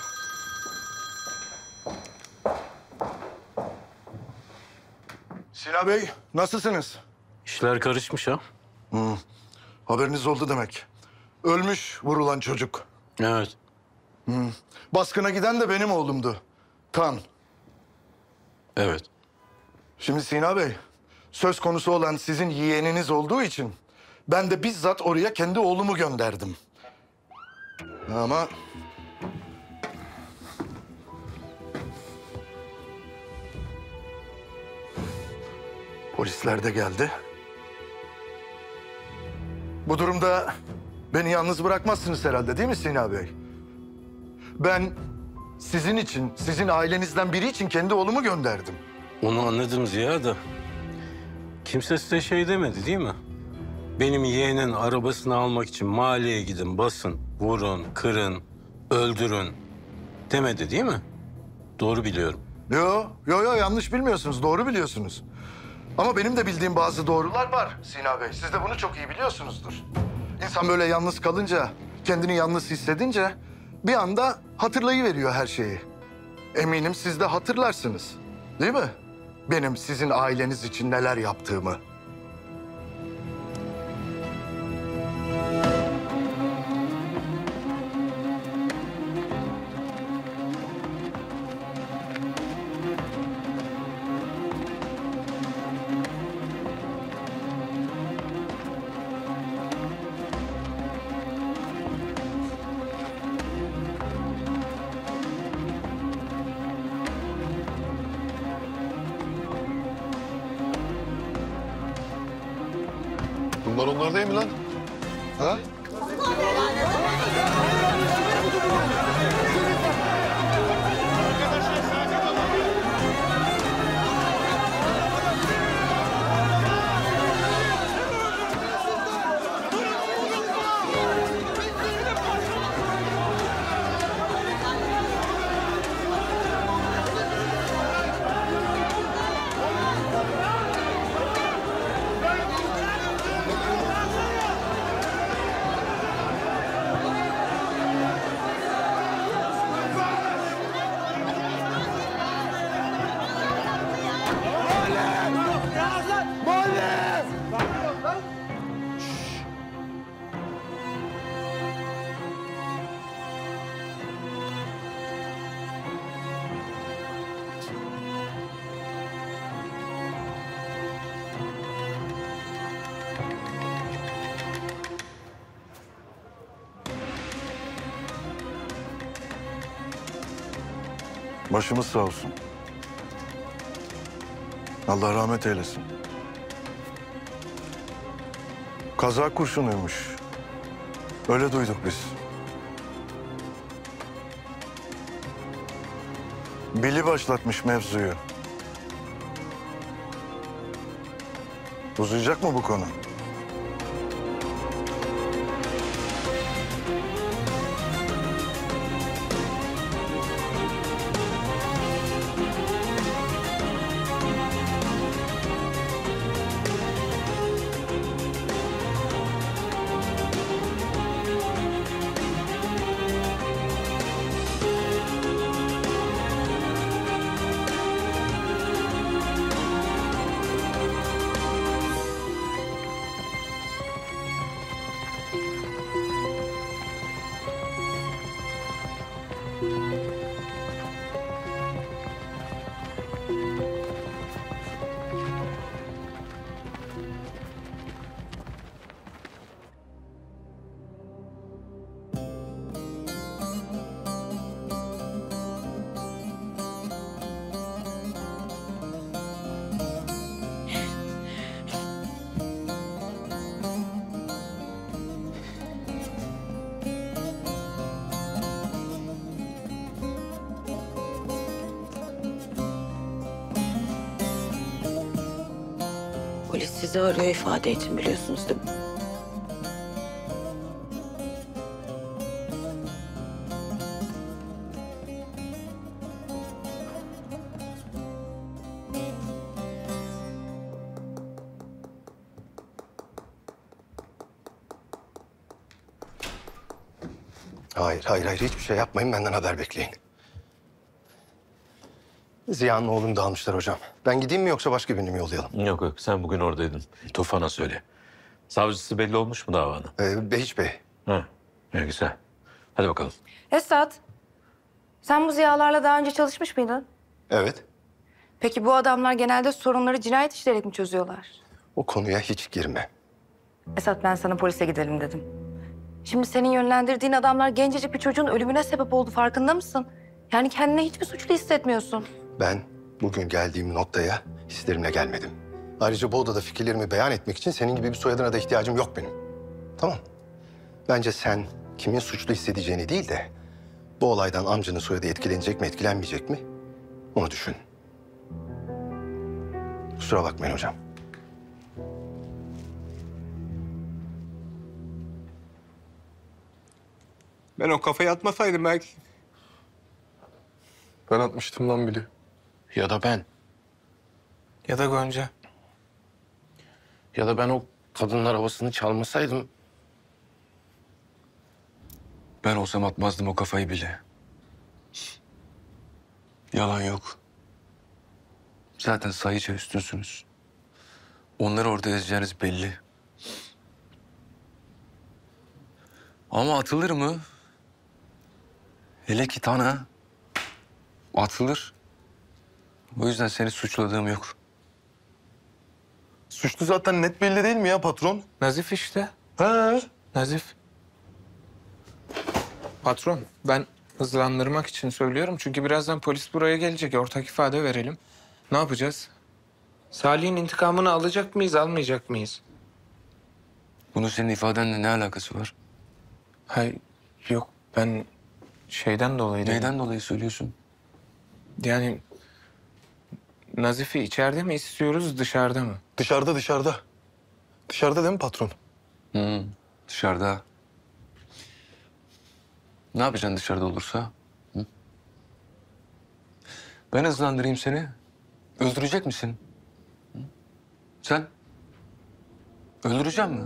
Sinan Bey, nasılsınız? İşler karışmış ha. Haberiniz oldu demek. Ölmüş vurulan çocuk. Evet. Baskına giden de benim oğlumdu. Tan. Evet. Şimdi Sina Bey, söz konusu olan sizin yeğeniniz olduğu için... ...ben de bizzat oraya kendi oğlumu gönderdim. Ama... Polisler de geldi. Bu durumda beni yalnız bırakmazsınız herhalde değil mi Sina Bey? Ben sizin için, sizin ailenizden biri için kendi oğlumu gönderdim. Onu anladım Ziya da... Kimse size şey demedi değil mi? Benim yeğenin arabasını almak için mahalleye gidin, basın, vurun, kırın, öldürün demedi değil mi? Doğru biliyorum. Yo yanlış bilmiyorsunuz, doğru biliyorsunuz. Ama benim de bildiğim bazı doğrular var Sina Bey. Siz de bunu çok iyi biliyorsunuzdur. İnsan böyle yalnız kalınca, kendini yalnız hissedince bir anda hatırlayıveriyor her şeyi. Eminim siz de hatırlarsınız, değil mi? Benim sizin aileniz için neler yaptığımı. Bunlar onlar değil mi lan? Ha? Başımız sağ olsun. Allah rahmet eylesin. Kaza kurşunuymuş. Öyle duyduk biz. Bili başlatmış mevzuyu. Uzayacak mı bu konu? Polis sizi arıyor ifade için, biliyorsunuz değil mi? Hayır, hayır, hayır. Hiçbir şey yapmayın. Benden haber bekleyin. Ziya'nın oğlunu da almışlar hocam. Ben gideyim mi yoksa başka birini mi yollayalım? Yok yok, sen bugün oradaydın. Tufan'a söyle. Savcısı belli olmuş mu davanın? Behiç Bey. Ha, ne güzel. Hadi bakalım. Esat, sen bu Ziyalarla daha önce çalışmış mıydın? Evet. Peki bu adamlar genelde sorunları cinayet işleyerek mi çözüyorlar? O konuya hiç girme. Esat, ben sana polise gidelim dedim. Şimdi senin yönlendirdiğin adamlar gencecik bir çocuğun ölümüne sebep oldu, farkında mısın? Yani kendine hiçbir suçlu hissetmiyorsun. Ben bugün geldiğim noktaya hislerimle gelmedim. Ayrıca bu odada fikirlerimi beyan etmek için senin gibi bir soyadına da ihtiyacım yok benim. Tamam. Bence sen kimin suçlu hissedeceğini değil de bu olaydan amcanın soyadı etkilenecek mi, etkilenmeyecek mi? Onu düşün. Kusura bakmayın hocam. Ben o kafayı atmasaydım belki. Ben atmıştım lan bile. Ya da ben. Ya da Gonca. Ya da ben o kadının arabasını çalmasaydım. Ben olsam atmazdım o kafayı bile. Yalan yok. Zaten sayıca üstünsünüz. Onları orada ezeceğiniz belli. Ama atılır mı? Hele ki Tana. Atılır. O yüzden seni suçladığım yok. Suçlu zaten net belli değil mi ya patron? Nazif işte. He. Nazif. Patron, ben hızlandırmak için söylüyorum. Çünkü birazdan polis buraya gelecek. Ortak ifade verelim. Ne yapacağız? Salih'in intikamını alacak mıyız, almayacak mıyız? Bunun senin ifadenle ne alakası var? Hayır, yok. Ben şeyden dolayı... Neyden dolayı söylüyorsun? Yani Nazif'i içeride mi istiyoruz, dışarıda mı? Dışarıda, dışarıda. Dışarıda değil mi patron? Dışarıda. Ne yapacaksın dışarıda olursa? Hı? Ben hızlandırayım seni. Öldürecek misin? Hı? Sen? Öldüreceğim mi?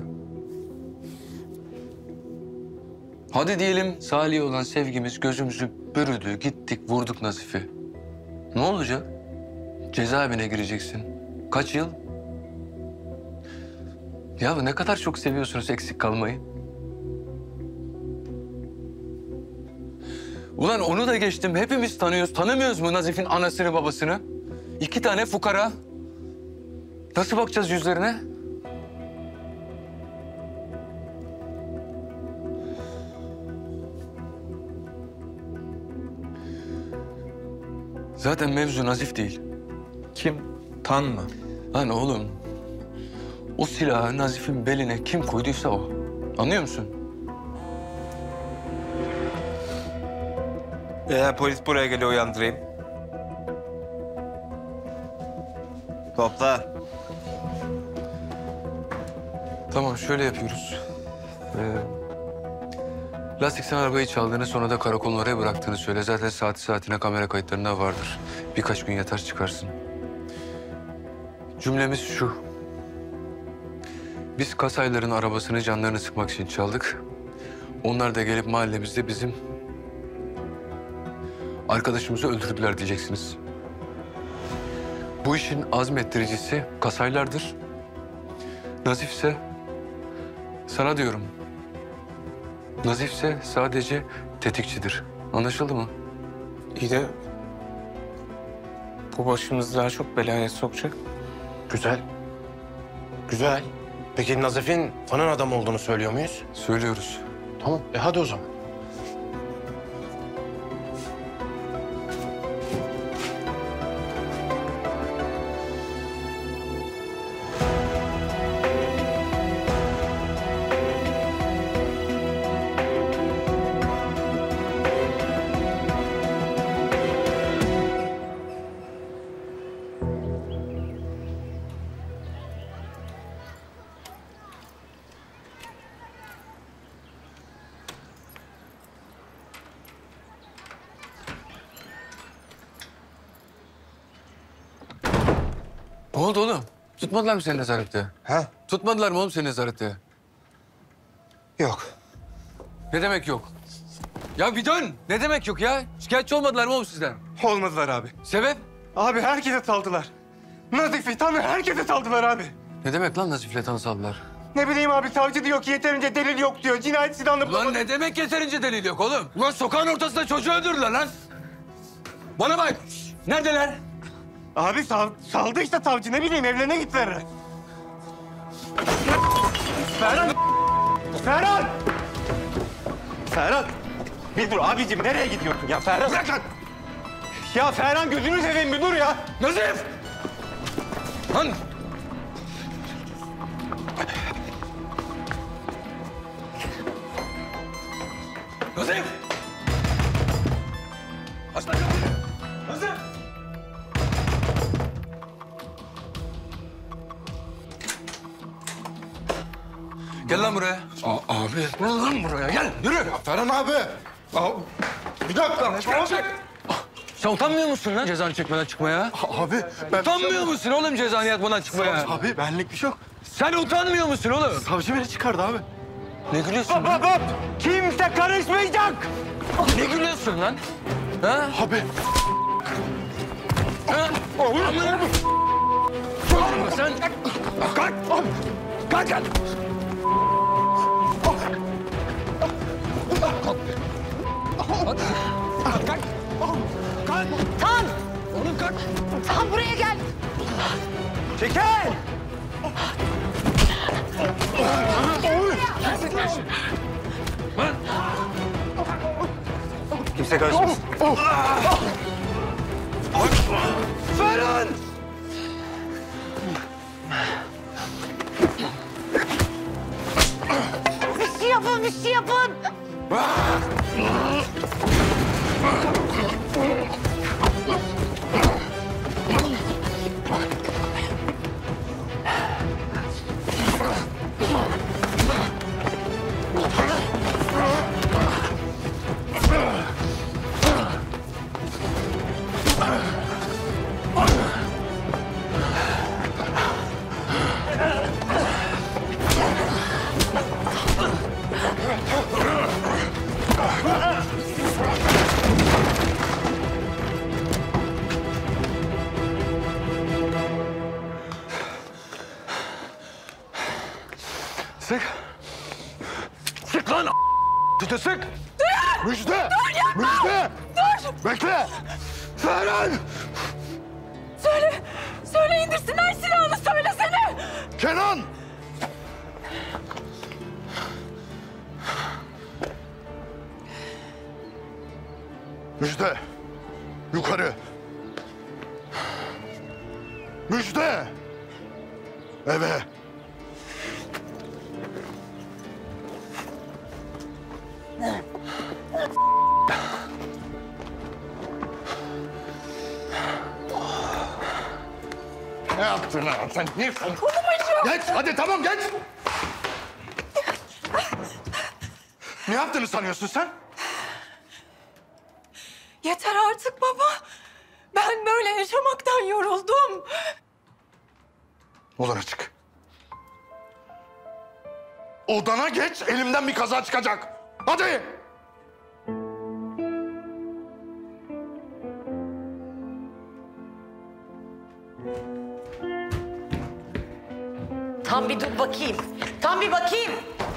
Hadi diyelim Salih'e olan sevgimiz gözümüzü bürüdü, gittik, vurduk Nazif'i. Ne olacak? Cezaevine gireceksin. Kaç yıl? Ya ne kadar çok seviyorsunuz eksik kalmayı. Ulan onu da geçtim. Hepimiz tanıyoruz. Tanımıyoruz mu Nazif'in anasını babasını? 2 tane fukara. Nasıl bakacağız yüzlerine? Zaten mevzu Nazif değil. Kim? Tan mı? Lan oğlum. O silahı Nazif'in beline kim koyduysa o. Anlıyor musun? Polis buraya geliyor, uyandırayım. Topla. Tamam, şöyle yapıyoruz. Lastik sen arabayı çaldığını, sonra da karakolun oraya bıraktığını söyle. Zaten saatine kamera kayıtlarında vardır. Birkaç gün yatar çıkarsın. Cümlemiz şu. Biz Kasayların arabasını canlarını sıkmak için çaldık. Onlar da gelip mahallemizde bizim arkadaşımızı öldürdüler diyeceksiniz. Bu işin azmettiricisi Kasaylardır. Nazif ise sana diyorum. Nazif ise sadece tetikçidir. Anlaşıldı mı? İyi de bu başımızı daha çok belaya sokacak. Güzel. Güzel. Peki Nazif'in Tan'ın adam olduğunu söylüyor muyuz? Söylüyoruz. Tamam. Hadi o zaman. oldu oğlum? Tutmadılar mı seni nezarette? Ha? Tutmadılar mı oğlum seni nezarette? Yok. Ne demek yok? Ya bir dön. Ne demek yok ya? Şikayetçi olmadılar mı oğlum sizden? Olmadılar abi. Sebep? Abi herkese saldılar. Nazife, Tanrı herkese saldılar abi. Ne demek lan Nazif'le tanısaldılar? Ne bileyim abi, savcı diyor ki yeterince delil yok diyor. Cinayet silahını bulamadı. Lan ne demek yeterince delil yok oğlum? Ulan sokağın ortasında çocuğu öldürdüler lan. Bana bak. Neredeler? Abi saldı işte savcı, ne bileyim evlerine gittiler. Ferhan! Ferhan! Ferhan! Bir dur abicim, nereye gidiyorsun ya Ferhan? Bırak lan! Ya Ferhan gözünü seveyim bir dur ya. Nazif! Lan! Nazif! Aç lan kapıyı! Nazif! Gel lan buraya. Abi. Gel lan buraya, gel. Yürü. Ferhan abi. Bir dakika. Sen utanmıyor musun lan cezanı çekmeden çıkmaya? Abi ben... Utanmıyor musun oğlum cezanı yatmadan çıkmaya? Abi benlik bir şey yok. Sen utanmıyor musun oğlum? Savcı beni çıkardı abi. Ne gülüyorsun lan? Hop! Kimse karışmayacak! Ne gülüyorsun lan? Ha? Abi. Ha? Amına bu. Sen kalk. Kalk kalk. Tan! Oğlum kalk. Tan buraya gel. Çekil! Kimse karışmasın. Ferhan! Bir şey yapın, bir şey yapın. Sık. Sık lan. Tüte sık. Müjde. Dur yapma. Müjde. Dur. Bekle. Ferhan. Söyle indirsinler silahını söylesene. Kenan. Müjde. Yukarı. Müjde. Eve. Ne yaptın ha? Sen ne yaptın? Kolum acıyor. Geç, hadi tamam geç. Ne yaptığını sanıyorsun sen? Yeter artık baba. Ben böyle yaşamaktan yoruldum. Odana çık. Odana geç, elimden bir kaza çıkacak. Hadi. Tam bir dur bakayım. Tam bir bakayım.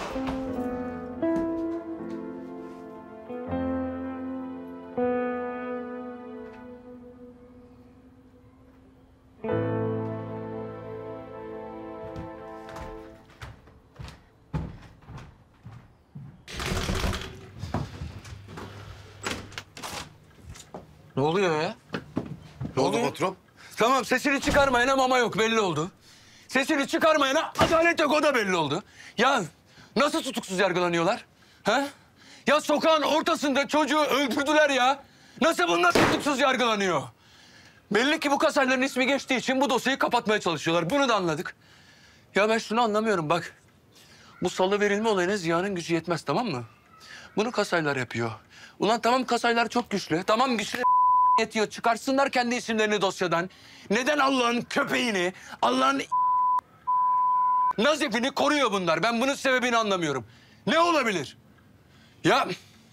Ne oluyor ya? Ne oldu patron? Tamam sesini çıkarmayana mama yok belli oldu. Sesini çıkarmayana adalet yok o da belli oldu. Ya nasıl tutuksuz yargılanıyorlar? Ha? Ya sokağın ortasında çocuğu öldürdüler ya. Nasıl bunlar tutuksuz yargılanıyor? Belli ki bu kasayların ismi geçtiği için bu dosyayı kapatmaya çalışıyorlar. Bunu da anladık. Ya ben şunu anlamıyorum bak. Bu salı verilme olayına Ziya'nın gücü yetmez tamam mı? Bunu kasaylar yapıyor. Ulan tamam kasaylar çok güçlü. Tamam güçlü yetiyor. Çıkarsınlar kendi isimlerini dosyadan. Neden Allah'ın köpeğini, Allah'ın Nazif'ini koruyor bunlar? Ben bunun sebebini anlamıyorum. Ne olabilir? Ya...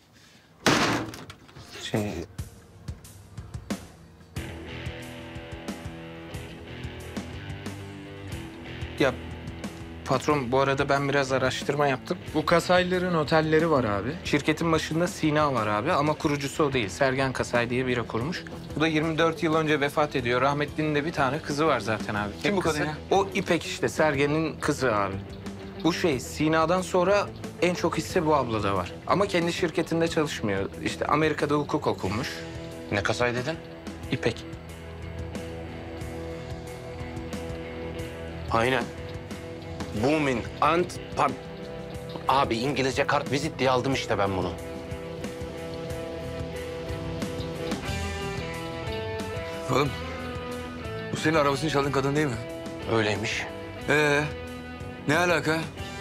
Ya patron bu arada ben biraz araştırma yaptım. Bu Kasaylıların otelleri var abi. Şirketin başında Sina var abi ama kurucusu o değil. Sergen Kasay diye biri kurmuş. Bu da 24 yıl önce vefat ediyor. Rahmetlinin de bir tane kızı var zaten abi. Kim bu kadın Kızı. ya? O İpek işte Sergen'in kızı abi. Bu Sina'dan sonra en çok hisse bu ablada var. Ama kendi şirketinde çalışmıyor. İşte Amerika'da hukuk okumuş. Ne Kasay dedin? İpek. Aynen. Boomin Ant Pub. Abi İngilizce kart vizit diye aldım işte ben bunu. Oğlum, bu senin arabasını çaldığın kadın değil mi? Öyleymiş. Ne alaka?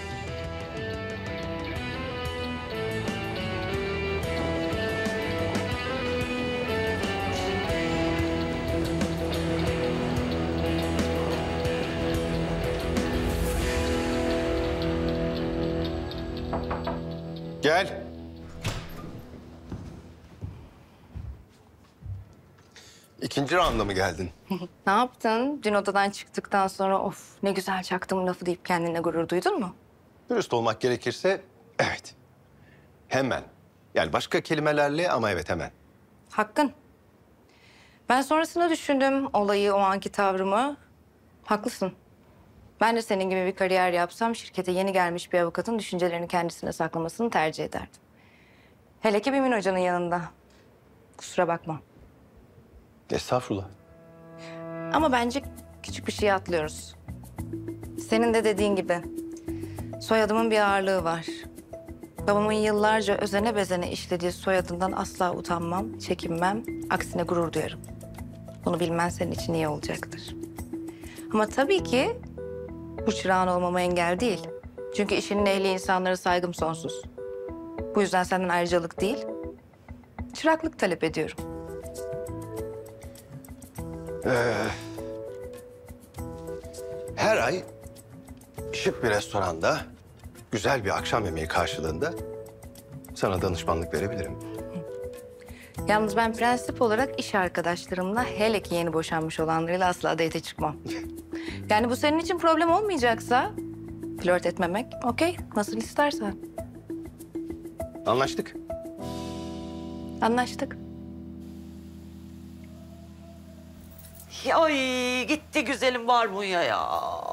Gel. İkinci rounda mı geldin? Ne yaptın? Dün odadan çıktıktan sonra of ne güzel çaktım lafı deyip kendine gurur duydun mu? Dürüst olmak gerekirse evet. Hemen. Yani başka kelimelerle ama evet hemen. Hakkın. Ben sonrasında düşündüm olayı, o anki tavrımı. Haklısın. Ben de senin gibi bir kariyer yapsam şirkete yeni gelmiş bir avukatın düşüncelerini kendisine saklamasını tercih ederdim. Hele ki Mümin Hoca'nın yanında. Kusura bakma. Estağfurullah. Ama bence küçük bir şey atlıyoruz. Senin de dediğin gibi soyadımın bir ağırlığı var. Babamın yıllarca özene bezene işlediği soyadından asla utanmam, çekinmem. Aksine gurur duyarım. Bunu bilmen senin için iyi olacaktır. Ama tabii ki bu çırağın olmama engel değil. Çünkü işinin ehli insanlara saygım sonsuz. Bu yüzden senden ayrıcalık değil, çıraklık talep ediyorum. Her ay şık bir restoranda güzel bir akşam yemeği karşılığında sana danışmanlık verebilirim. Yalnız ben prensip olarak iş arkadaşlarımla, hele ki yeni boşanmış olanlarıyla asla date çıkmam. Yani bu senin için problem olmayacaksa flört etmemek okey, nasıl istersen. Anlaştık. Anlaştık. Ay gitti güzelim barbunya ya.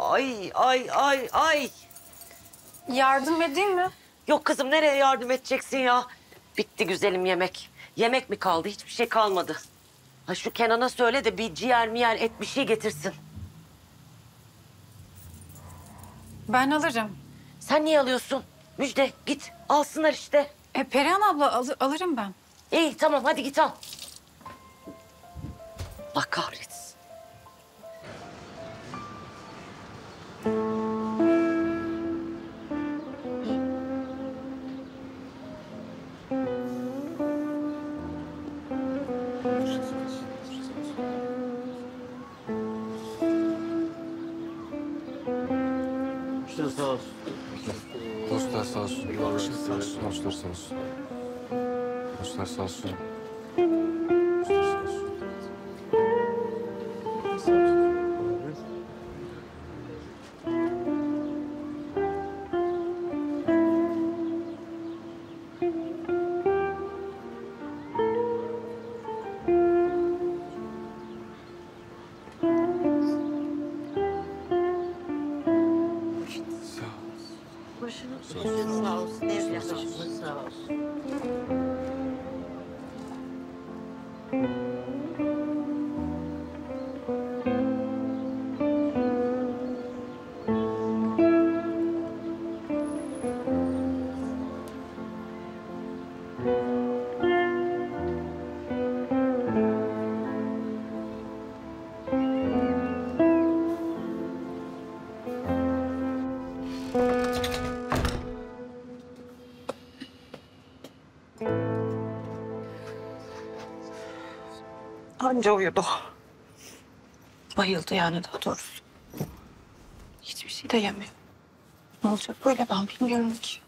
Ay. Yardım edeyim mi? Yok kızım nereye yardım edeceksin ya? Bitti güzelim yemek. Yemek mi kaldı? Hiçbir şey kalmadı. Ha şu Kenan'a söyle de bir ciğer miyer et bir şey getirsin. Ben alırım. Sen niye alıyorsun? Müjde git alsınlar işte. Perihan abla alırım ben. İyi tamam hadi git al. Allah kahretsin. Sağ olsun. Dostlar sağ olsun. Dostlar sağ olsun. Dostlar sağ olsun. Dostlar sağ olsun. Sağ olsun. Evlat başımız sağ olsun. Anca uyudu. Bayıldı yani daha doğrusu. Hiçbir şey de yemiyor. Ne olacak böyle ben bilmiyorum ki.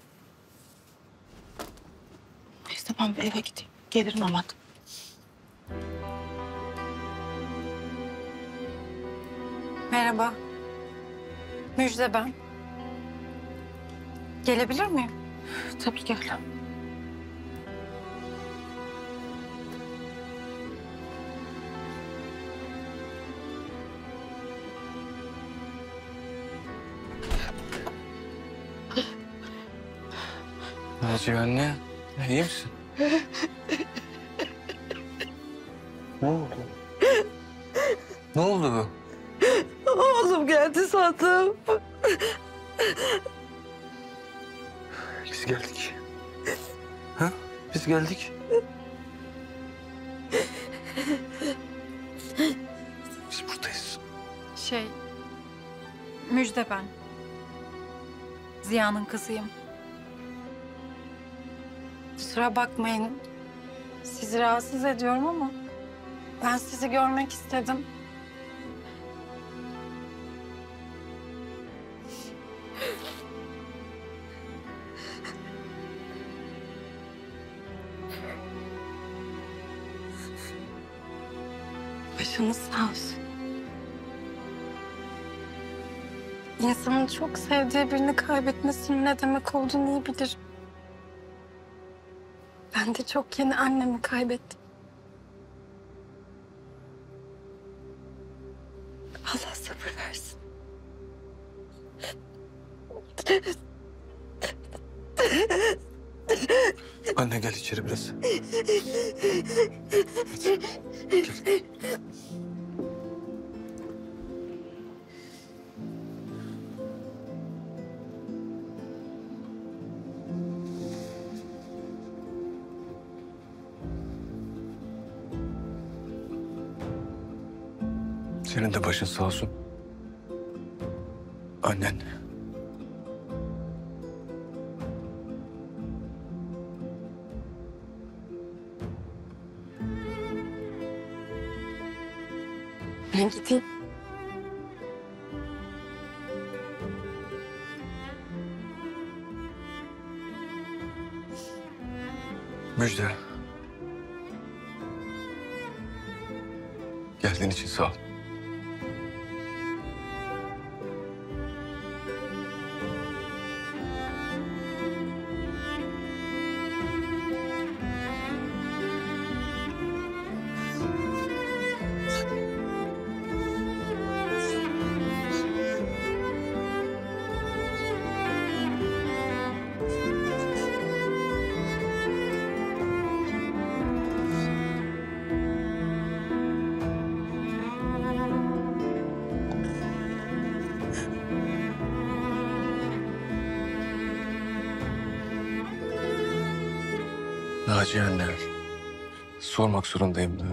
Neyse ben bir eve gideyim. Gelirim hemen. Merhaba. Müjde ben. Gelebilir miyim? Tabii gel. Naciye anne, iyi misin? Ne oldu? Ne oldu? Oğlum geldi sandım. Biz geldik. Ha? Biz geldik. Biz buradayız. Müjde ben. Ziya'nın kızıyım. Kusura bakmayın. Sizi rahatsız ediyorum ama ben sizi görmek istedim. Başınız sağ olsun. İnsanın çok sevdiği birini kaybetmesinin ne demek olduğunu iyi bilir. Ben de çok yeni annemi kaybettim. Allah sabır versin. Anne gel içeri biraz. Senin de başın sağ olsun. Annen. Ben gideyim. Müjde. Geldiğin için sağ ol. Naciye anne, sormak zorundayım da.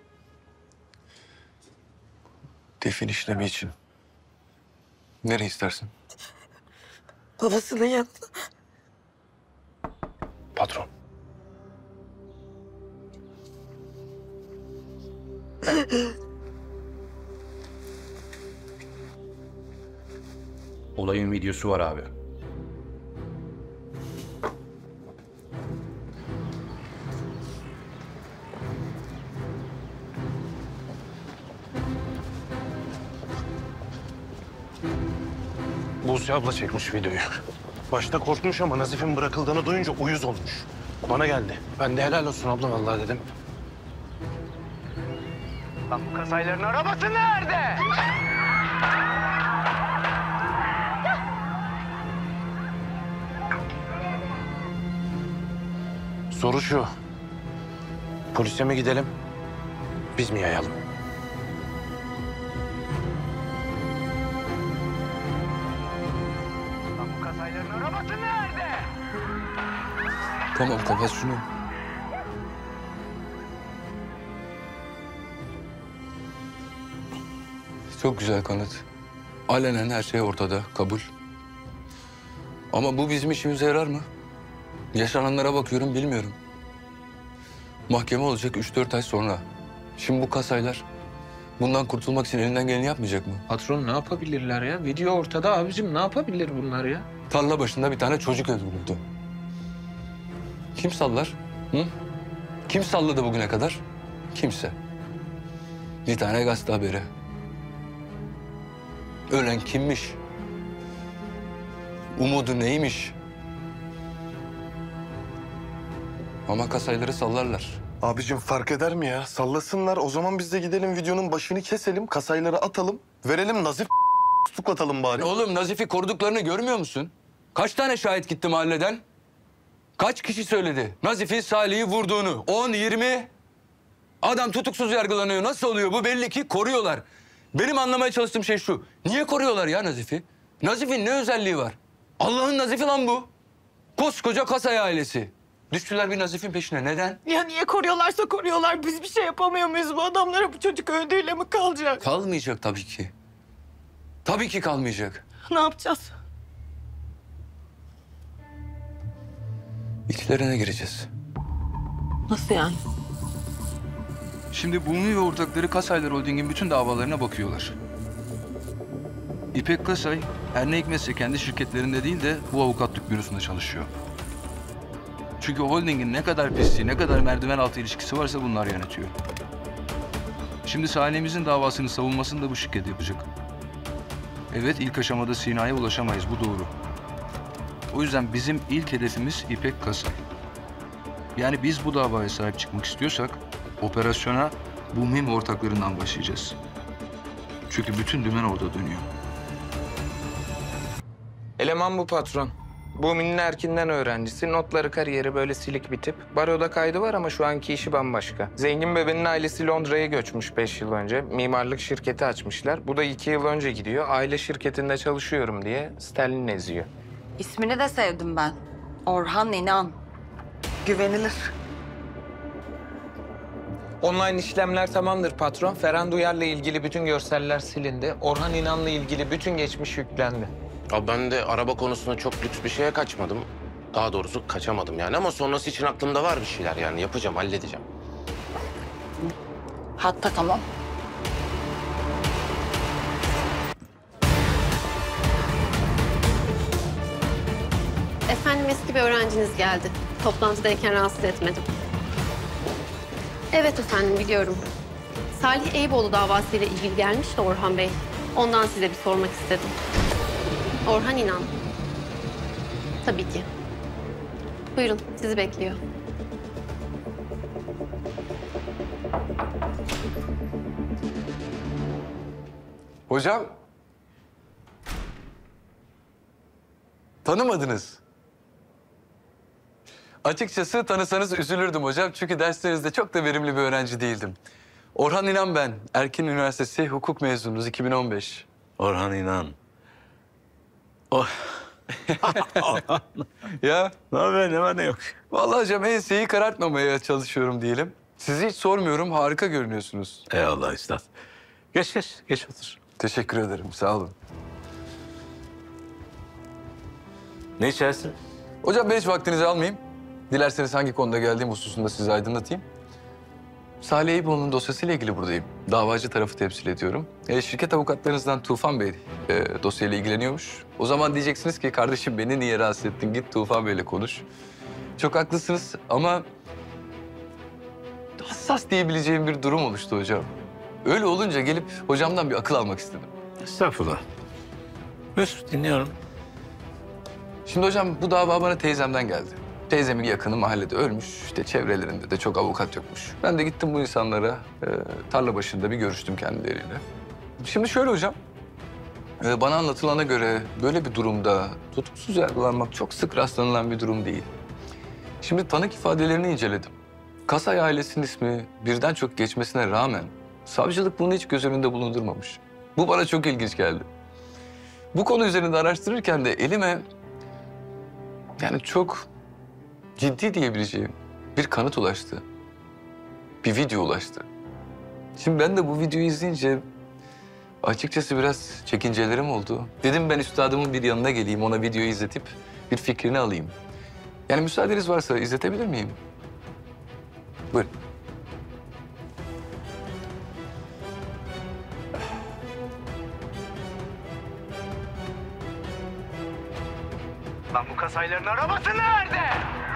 Defin işlemi için. Nereye istersin? Babasının yanına. Patron. Olayın videosu var abi. Buse abla çekmiş videoyu. Başta korkmuş ama Nazif'in bırakıldığını duyunca uyuz olmuş. Bana geldi. Ben de helal olsun abla vallahi dedim. Lan bu kasayların arabası nerede? Soru şu. Polise mi gidelim? Biz mi yayalım? Lan bu kasayların arabası nerede? Tamam kapat şunu. Çok güzel kanıt. Alenen her şey ortada, kabul. Ama bu bizim işimize yarar mı? Yaşananlara bakıyorum, bilmiyorum. Mahkeme olacak 3-4 ay sonra. Şimdi bu kasaylar bundan kurtulmak için elinden geleni yapmayacak mı? Patron ne yapabilirler ya? Video ortada abicim, ne yapabilir bunlar ya? Tarla başında bir tane çocuk öldürüldü. Kim sallar? Hı? Kim salladı bugüne kadar? Kimse. Bir tane gazete haberi. Ölen kimmiş? Umudu neymiş? Ama kasayları sallarlar. Abicim fark eder mi ya? Sallasınlar. O zaman biz de gidelim videonun başını keselim, kasayları atalım. Verelim Nazif tutuklatalım bari. Oğlum Nazif'i koruduklarını görmüyor musun? Kaç tane şahit gitti mahalleden? Kaç kişi söyledi Nazif'in Salih'i vurduğunu? 10, 20? Adam tutuksuz yargılanıyor. Nasıl oluyor bu? Belli ki koruyorlar. Benim anlamaya çalıştığım şey şu. Niye koruyorlar ya Nazif'i? Nazif'in ne özelliği var? Allah'ın Nazif'i lan bu. Koskoca Kasay ailesi. Düştüler bir Nazif'in peşine. Neden? Ya niye koruyorlarsa koruyorlar. Biz bir şey yapamıyor muyuz? Bu adamlara bu çocuk öldüğüyle mi kalacak? Kalmayacak tabii ki. Tabii ki kalmayacak. Ne yapacağız? İçlerine gireceğiz. Nasıl yani? Şimdi Bumi ve ortakları Kasaylar Holding'in bütün davalarına bakıyorlar. İpek Kasay her ne hikmetse kendi şirketlerinde değil de bu avukatlık bürosunda çalışıyor. Çünkü holdingin ne kadar pisliği, ne kadar merdiven altı ilişkisi varsa bunlar yönetiyor. Şimdi Salih'imizin davasını savunmasını da bu şirket yapacak. Evet, ilk aşamada Sina'ya ulaşamayız, bu doğru. O yüzden bizim ilk hedefimiz İpek Kasay. Yani biz bu davaya sahip çıkmak istiyorsak operasyona bu MİM ortaklarından başlayacağız. Çünkü bütün dümen orada dönüyor. Eleman bu patron. Bu Min'in erkinden öğrencisi. Notları, kariyeri böyle silik bir tip. Baroda kaydı var ama şu anki işi bambaşka. Zengin bebenin ailesi Londra'ya göçmüş 5 yıl önce. Mimarlık şirketi açmışlar. Bu da 2 yıl önce gidiyor. Aile şirketinde çalışıyorum diye Sterlin eziyor. İsmini de sevdim ben. Orhan İnan. Güvenilir. Online işlemler tamamdır patron. Ferhan Duyar'la ilgili bütün görseller silindi. Orhan İnan'la ilgili bütün geçmiş yüklendi. Ya ben de araba konusunda çok lüks bir şeye kaçmadım. Daha doğrusu kaçamadım yani ama sonrası için aklımda var bir şeyler yani. Yapacağım, halledeceğim. Hatta tamam. Efendim, eski bir öğrenciniz geldi. Toplantıdayken rahatsız etmedim. Evet efendim, biliyorum. Salih Eyüboğlu davasıyla ilgili gelmiş de Orhan Bey. Ondan size bir sormak istedim. Orhan İnan. Tabii ki. Buyurun, sizi bekliyor. Hocam. Tanımadınız. Açıkçası tanısanız üzülürdüm hocam. Çünkü derslerinizde çok da verimli bir öğrenci değildim. Orhan İnan ben. Erkin Üniversitesi hukuk mezunuyuz 2015. Orhan İnan. Ya. Ne haber, ne var ne yok. Vallahi hocam enseyi karartmamaya çalışıyorum diyelim. Sizi hiç sormuyorum, harika görünüyorsunuz. Eyvallah üstad. Geç otur. Teşekkür ederim, sağ olun. Ne içersin? Hocam ben hiç vaktinizi almayayım. Dilerseniz hangi konuda geldiğim hususunda sizi aydınlatayım. Salih Eyüboğlu'nun dosyasıyla ilgili buradayım. Davacı tarafı temsil ediyorum. Şirket avukatlarınızdan Tufan Bey dosyayla ilgileniyormuş. O zaman diyeceksiniz ki kardeşim beni niye rahatsız ettin? Git Tufan Bey'le konuş. Çok haklısınız ama hassas diyebileceğim bir durum oluştu hocam. Öyle olunca gelip hocamdan bir akıl almak istedim. Estağfurullah. Mesut dinliyorum. Şimdi hocam bu dava bana teyzemden geldi. Teyzemin yakını mahallede ölmüş. İşte çevrelerinde de çok avukat yokmuş. Ben de gittim bu insanlara tarla başında bir görüştüm kendileriyle. Şimdi şöyle hocam. Bana anlatılana göre böyle bir durumda tutuksuz yargılanmak çok sık rastlanılan bir durum değil. Şimdi tanık ifadelerini inceledim. Kasay ailesinin ismi birden çok geçmesine rağmen savcılık bunu hiç göz önünde bulundurmamış. Bu bana çok ilginç geldi. Bu konu üzerinde araştırırken de elime yani çok ciddi diyebileceğim bir kanıt ulaştı. Bir video ulaştı. Şimdi ben de bu videoyu izleyince açıkçası biraz çekincelerim oldu. Dedim ben üstadımın bir yanına geleyim, ona videoyu izletip bir fikrini alayım. Yani müsaadeniz varsa izletebilir miyim? Buyurun. Lan bu kasayların arabası nerede?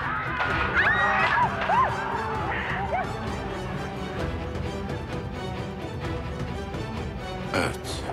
Evet.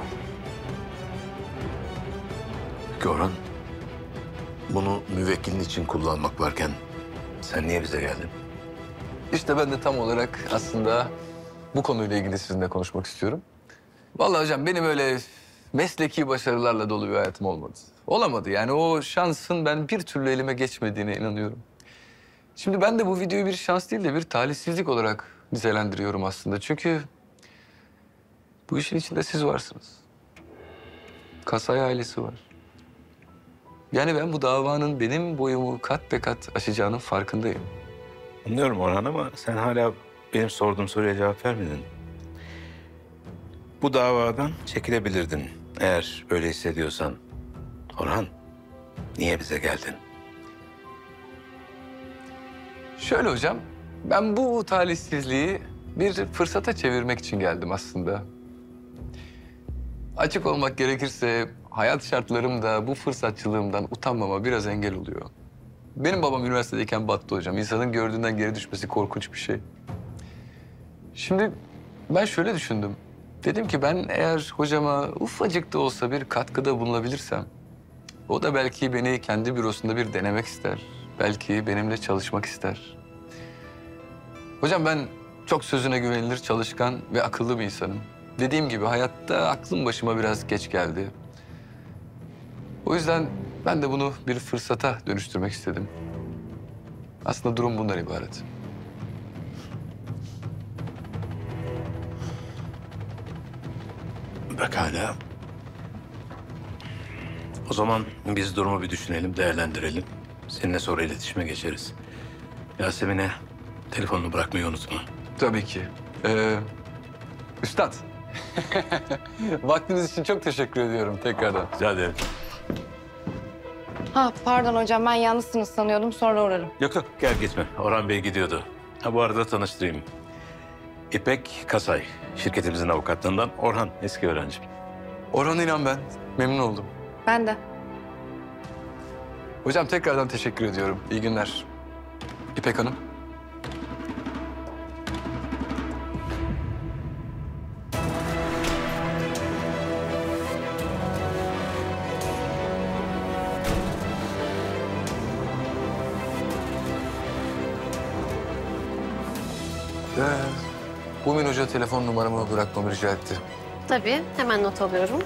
Orhan, bunu müvekkilin için kullanmak varken sen niye bize geldin? İşte ben de tam olarak aslında bu konuyla ilgili sizinle konuşmak istiyorum. Vallahi hocam benim öyle mesleki başarılarla dolu bir hayatım olmadı. Olamadı yani o şansın ben bir türlü elime geçmediğine inanıyorum. Şimdi ben de bu videoyu bir şans değil de bir talihsizlik olarak nitelendiriyorum aslında. Çünkü bu işin içinde siz varsınız. Kasay ailesi var. Yani ben bu davanın benim boyumu kat be kat aşacağının farkındayım. Anlıyorum Orhan ama sen hala benim sorduğum soruya cevap vermedin. Bu davadan çekilebilirdin eğer öyle hissediyorsan. Orhan, niye bize geldin? Şöyle hocam, ben bu talihsizliği bir fırsata çevirmek için geldim aslında. Açık olmak gerekirse hayat şartlarım da bu fırsatçılığımdan utanmama biraz engel oluyor. Benim babam üniversitedeyken battı hocam. İnsanın gördüğünden geri düşmesi korkunç bir şey. Şimdi ben şöyle düşündüm. Dedim ki ben eğer hocama ufacık da olsa bir katkıda bulunabilirsem... o da belki beni kendi bürosunda bir denemek ister. Belki benimle çalışmak ister. Hocam ben çok sözüne güvenilir, çalışkan ve akıllı bir insanım. Dediğim gibi hayatta aklım başıma biraz geç geldi. O yüzden ben de bunu bir fırsata dönüştürmek istedim. Aslında durum bundan ibaret. Pekala. O zaman biz durumu bir düşünelim, değerlendirelim. Seninle sonra iletişime geçeriz. Yasemin'e telefonunu bırakmayı unutma. Tabii ki. Üstad. Vaktiniz için çok teşekkür ediyorum tekrardan. Rica ederim. Ha pardon hocam ben yalnızsınız sanıyordum sonra uğrarım. Yok yok gel gitme. Orhan Bey gidiyordu. Ha bu arada tanıştırayım. İpek Kasay, şirketimizin avukatlığından Orhan, eski öğrencim. Orhan İnan ben. Memnun oldum. Ben de. Hocam tekrardan teşekkür ediyorum. İyi günler. İpek Hanım. Bumin Hoca telefon numaramı bırakmamı rica etti. Tabii, hemen not alıyorum.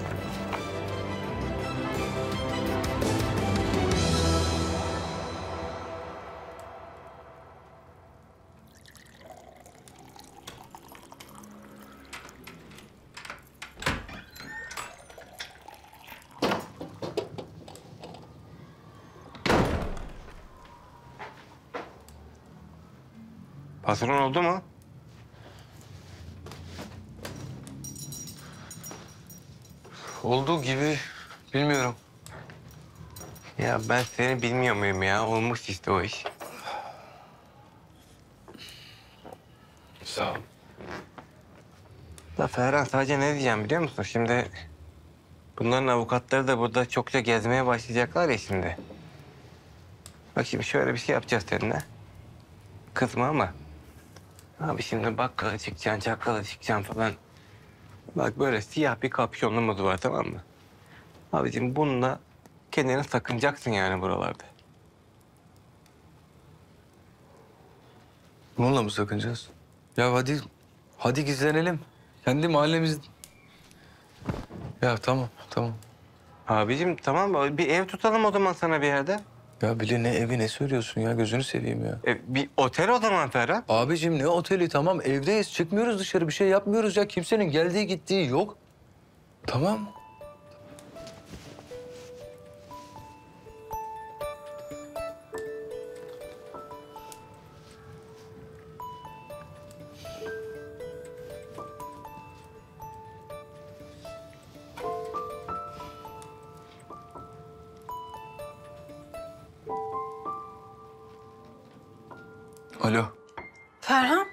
Patron oldu mu? Olduğu gibi bilmiyorum. Ya ben seni bilmiyor muyum ya? Olmuş işte o iş. Sağ ol. Da Ferhan sadece ne diyeceğim biliyor musun? Şimdi bunların avukatları da burada çokça gezmeye başlayacaklar ya şimdi. Bak şimdi şöyle bir şey yapacağız seninle. Kızma ama. Abi şimdi bakkala çıkacaksın, çakkala çıkacaksın falan. Bak böyle siyah bir kapşonluğumuz var tamam mı? Abiciğim bununla kendini sakınacaksın yani buralarda. Bununla mı sakınacağız? Ya hadi gizlenelim. Kendi mahallemiz... Ya tamam. Abiciğim tamam bir ev tutalım o zaman sana bir yerde. Ya Billy ne evi ne söylüyorsun ya gözünü seveyim ya. Bir otel o zaman Ferhat. Abicim ne oteli tamam evdeyiz çıkmıyoruz dışarı bir şey yapmıyoruz ya. Kimsenin geldiği gittiği yok. Tamam. Alo. Ferhan.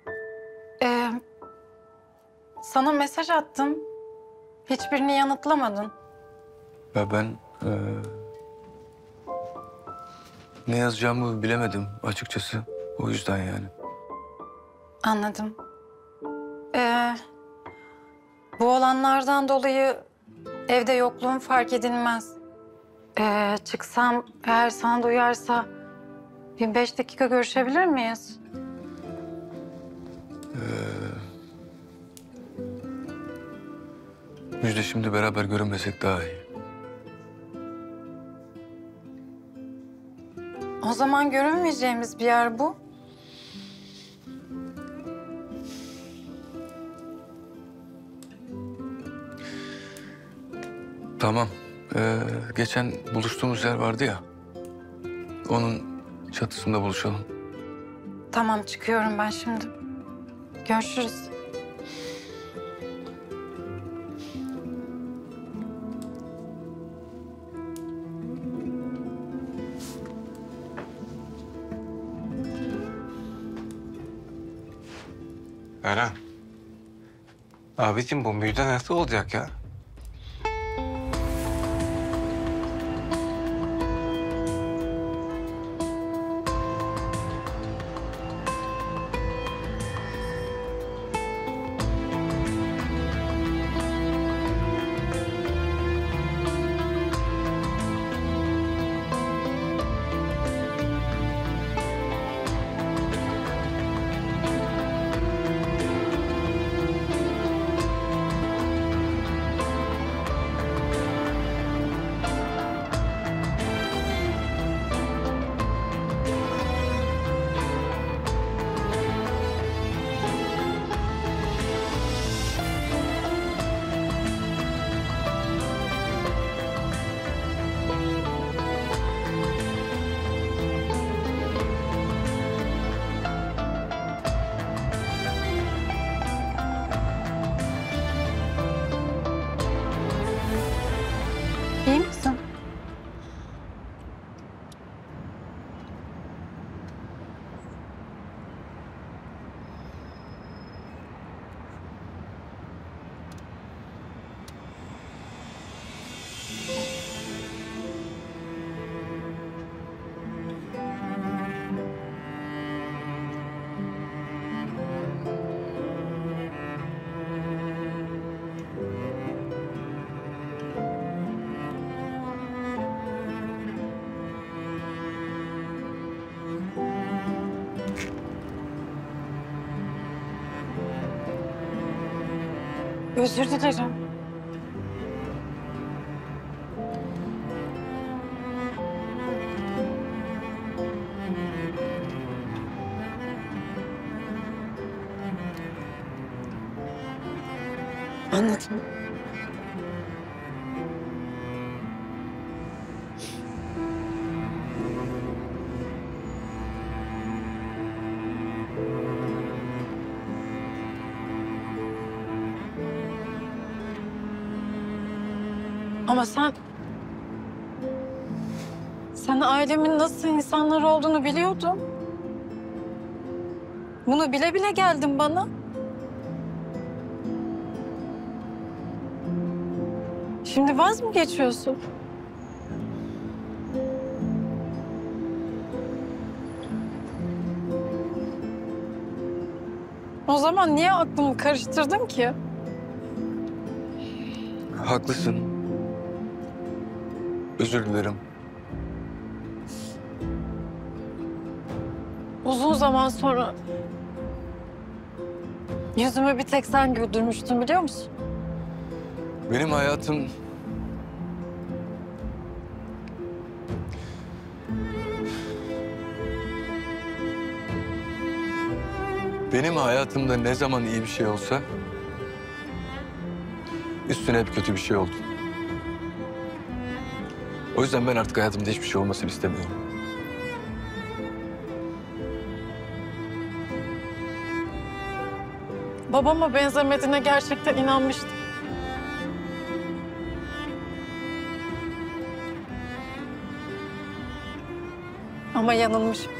Sana mesaj attım. Hiçbirini yanıtlamadın. Ya ben Ne yazacağımı bilemedim açıkçası. O yüzden yani. Anladım. Bu olanlardan dolayı evde yokluğum fark edilmez. Çıksam eğer sana da uyarsa bir 5 dakika görüşebilir miyiz? Müjde, şimdi beraber görünmesek daha iyi. O zaman görünmeyeceğimiz bir yer bu. Tamam. Geçen buluştuğumuz yer vardı ya. Onun çatısında buluşalım. Tamam, çıkıyorum ben şimdi. Görüşürüz. Eren. Abicim bu Müjde nasıl olacak ya? İyi misin? Özür dilerim. Anladım. Ama sen ailemin nasıl insanlar olduğunu biliyordun. Bunu bile bile geldin bana. Şimdi vaz mı geçiyorsun? O zaman niye aklımı karıştırdın ki? Haklısın. Özür dilerim. Uzun zaman sonra yüzümü bir tek sen güldürmüştün, biliyor musun? Benim hayatım... Benim hayatımda ne zaman iyi bir şey olsa... üstüne hep kötü bir şey oldu. O yüzden ben artık hayatımda hiçbir şey olmasını istemiyorum. Babama benzemediğine gerçekten inanmıştım. Ama yanılmışım.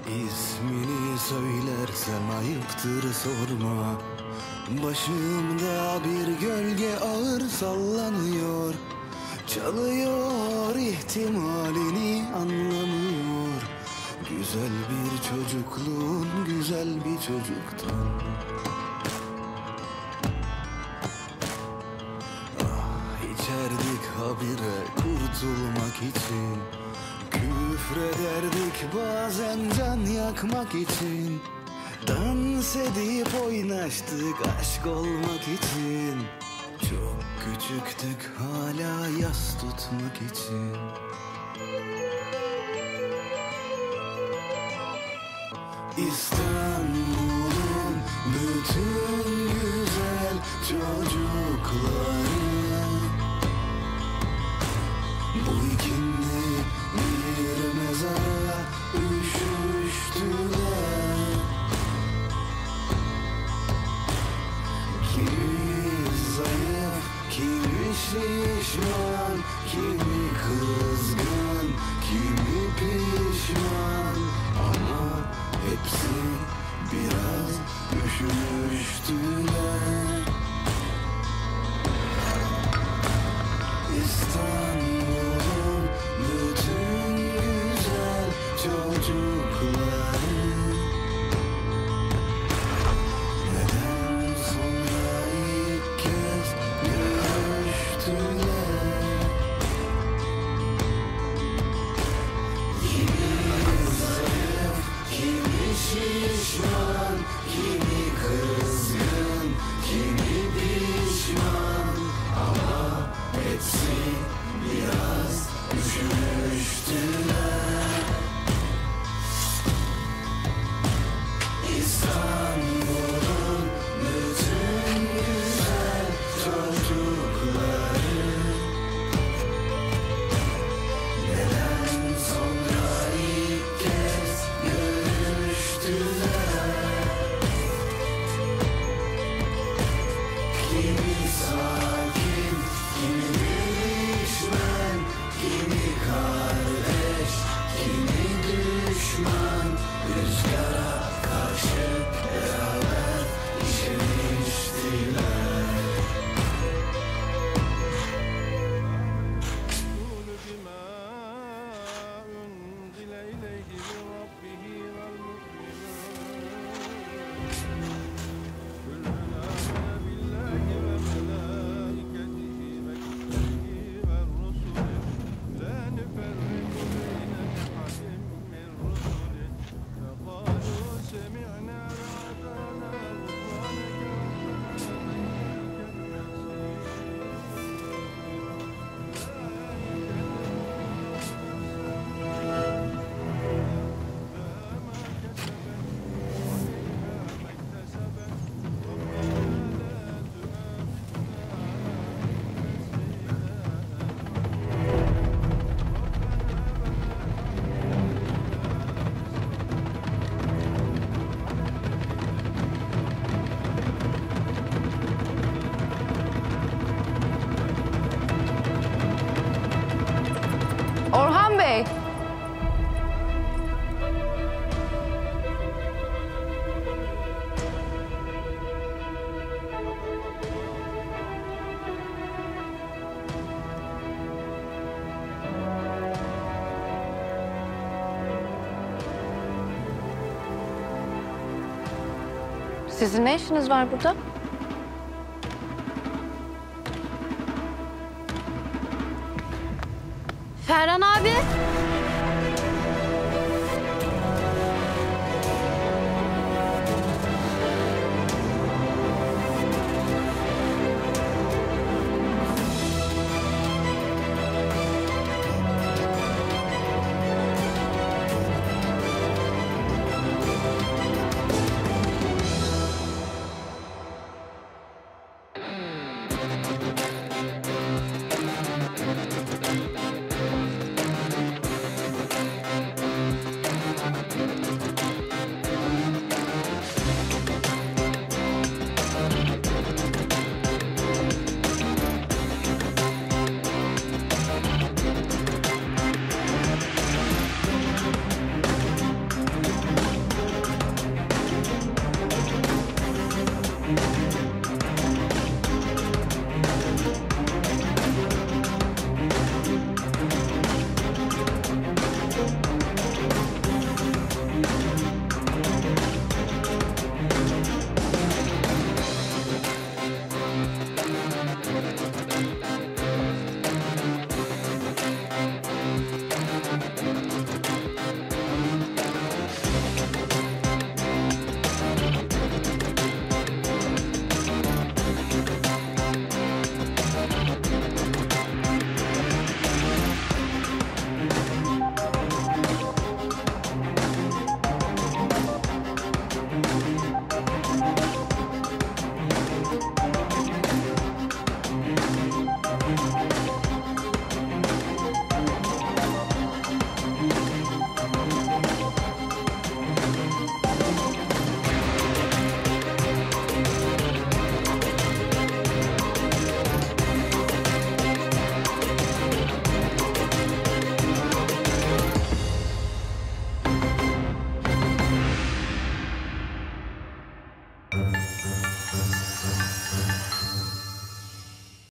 İsmini söylersem ayıptır sorma. Başımda bir gölge ağır sallanıyor. Çalıyor ihtimalini anlamıyor. Güzel bir çocukluğun güzel bir çocuktan. Ah, içerdik habire kurtulmak için. Küfrederdik bazen can yakmak için. Dans edip oynaştık aşk olmak için. Çok küçüktük hala yas tutmak için. İstanbul'un bütün güzel çocukları bu ikindi bir mezara üşüştüler. Kimi zayıf, kimi şişman, kimi kızgın, kimi pişman. Ama hepsi biraz üşümüştüler. İstanbul'un bütün güzel çocukları neden sonra ilk kez görüştüler? Kimi zayıf, kimi şişman, kimi kızgın, kimi pişman. Ama hepsi biraz üşümüştüler. İstanbul'un bütün güzel çocukları neden sonra ilk kez görüştüler? Kimi sakin, kimi değişmen, kimi kardeş, kimi düşman. Rüzgara karşı beraber işemiştiler. Orhan Bey. Sizin ne işiniz var burada? Ferhan abi.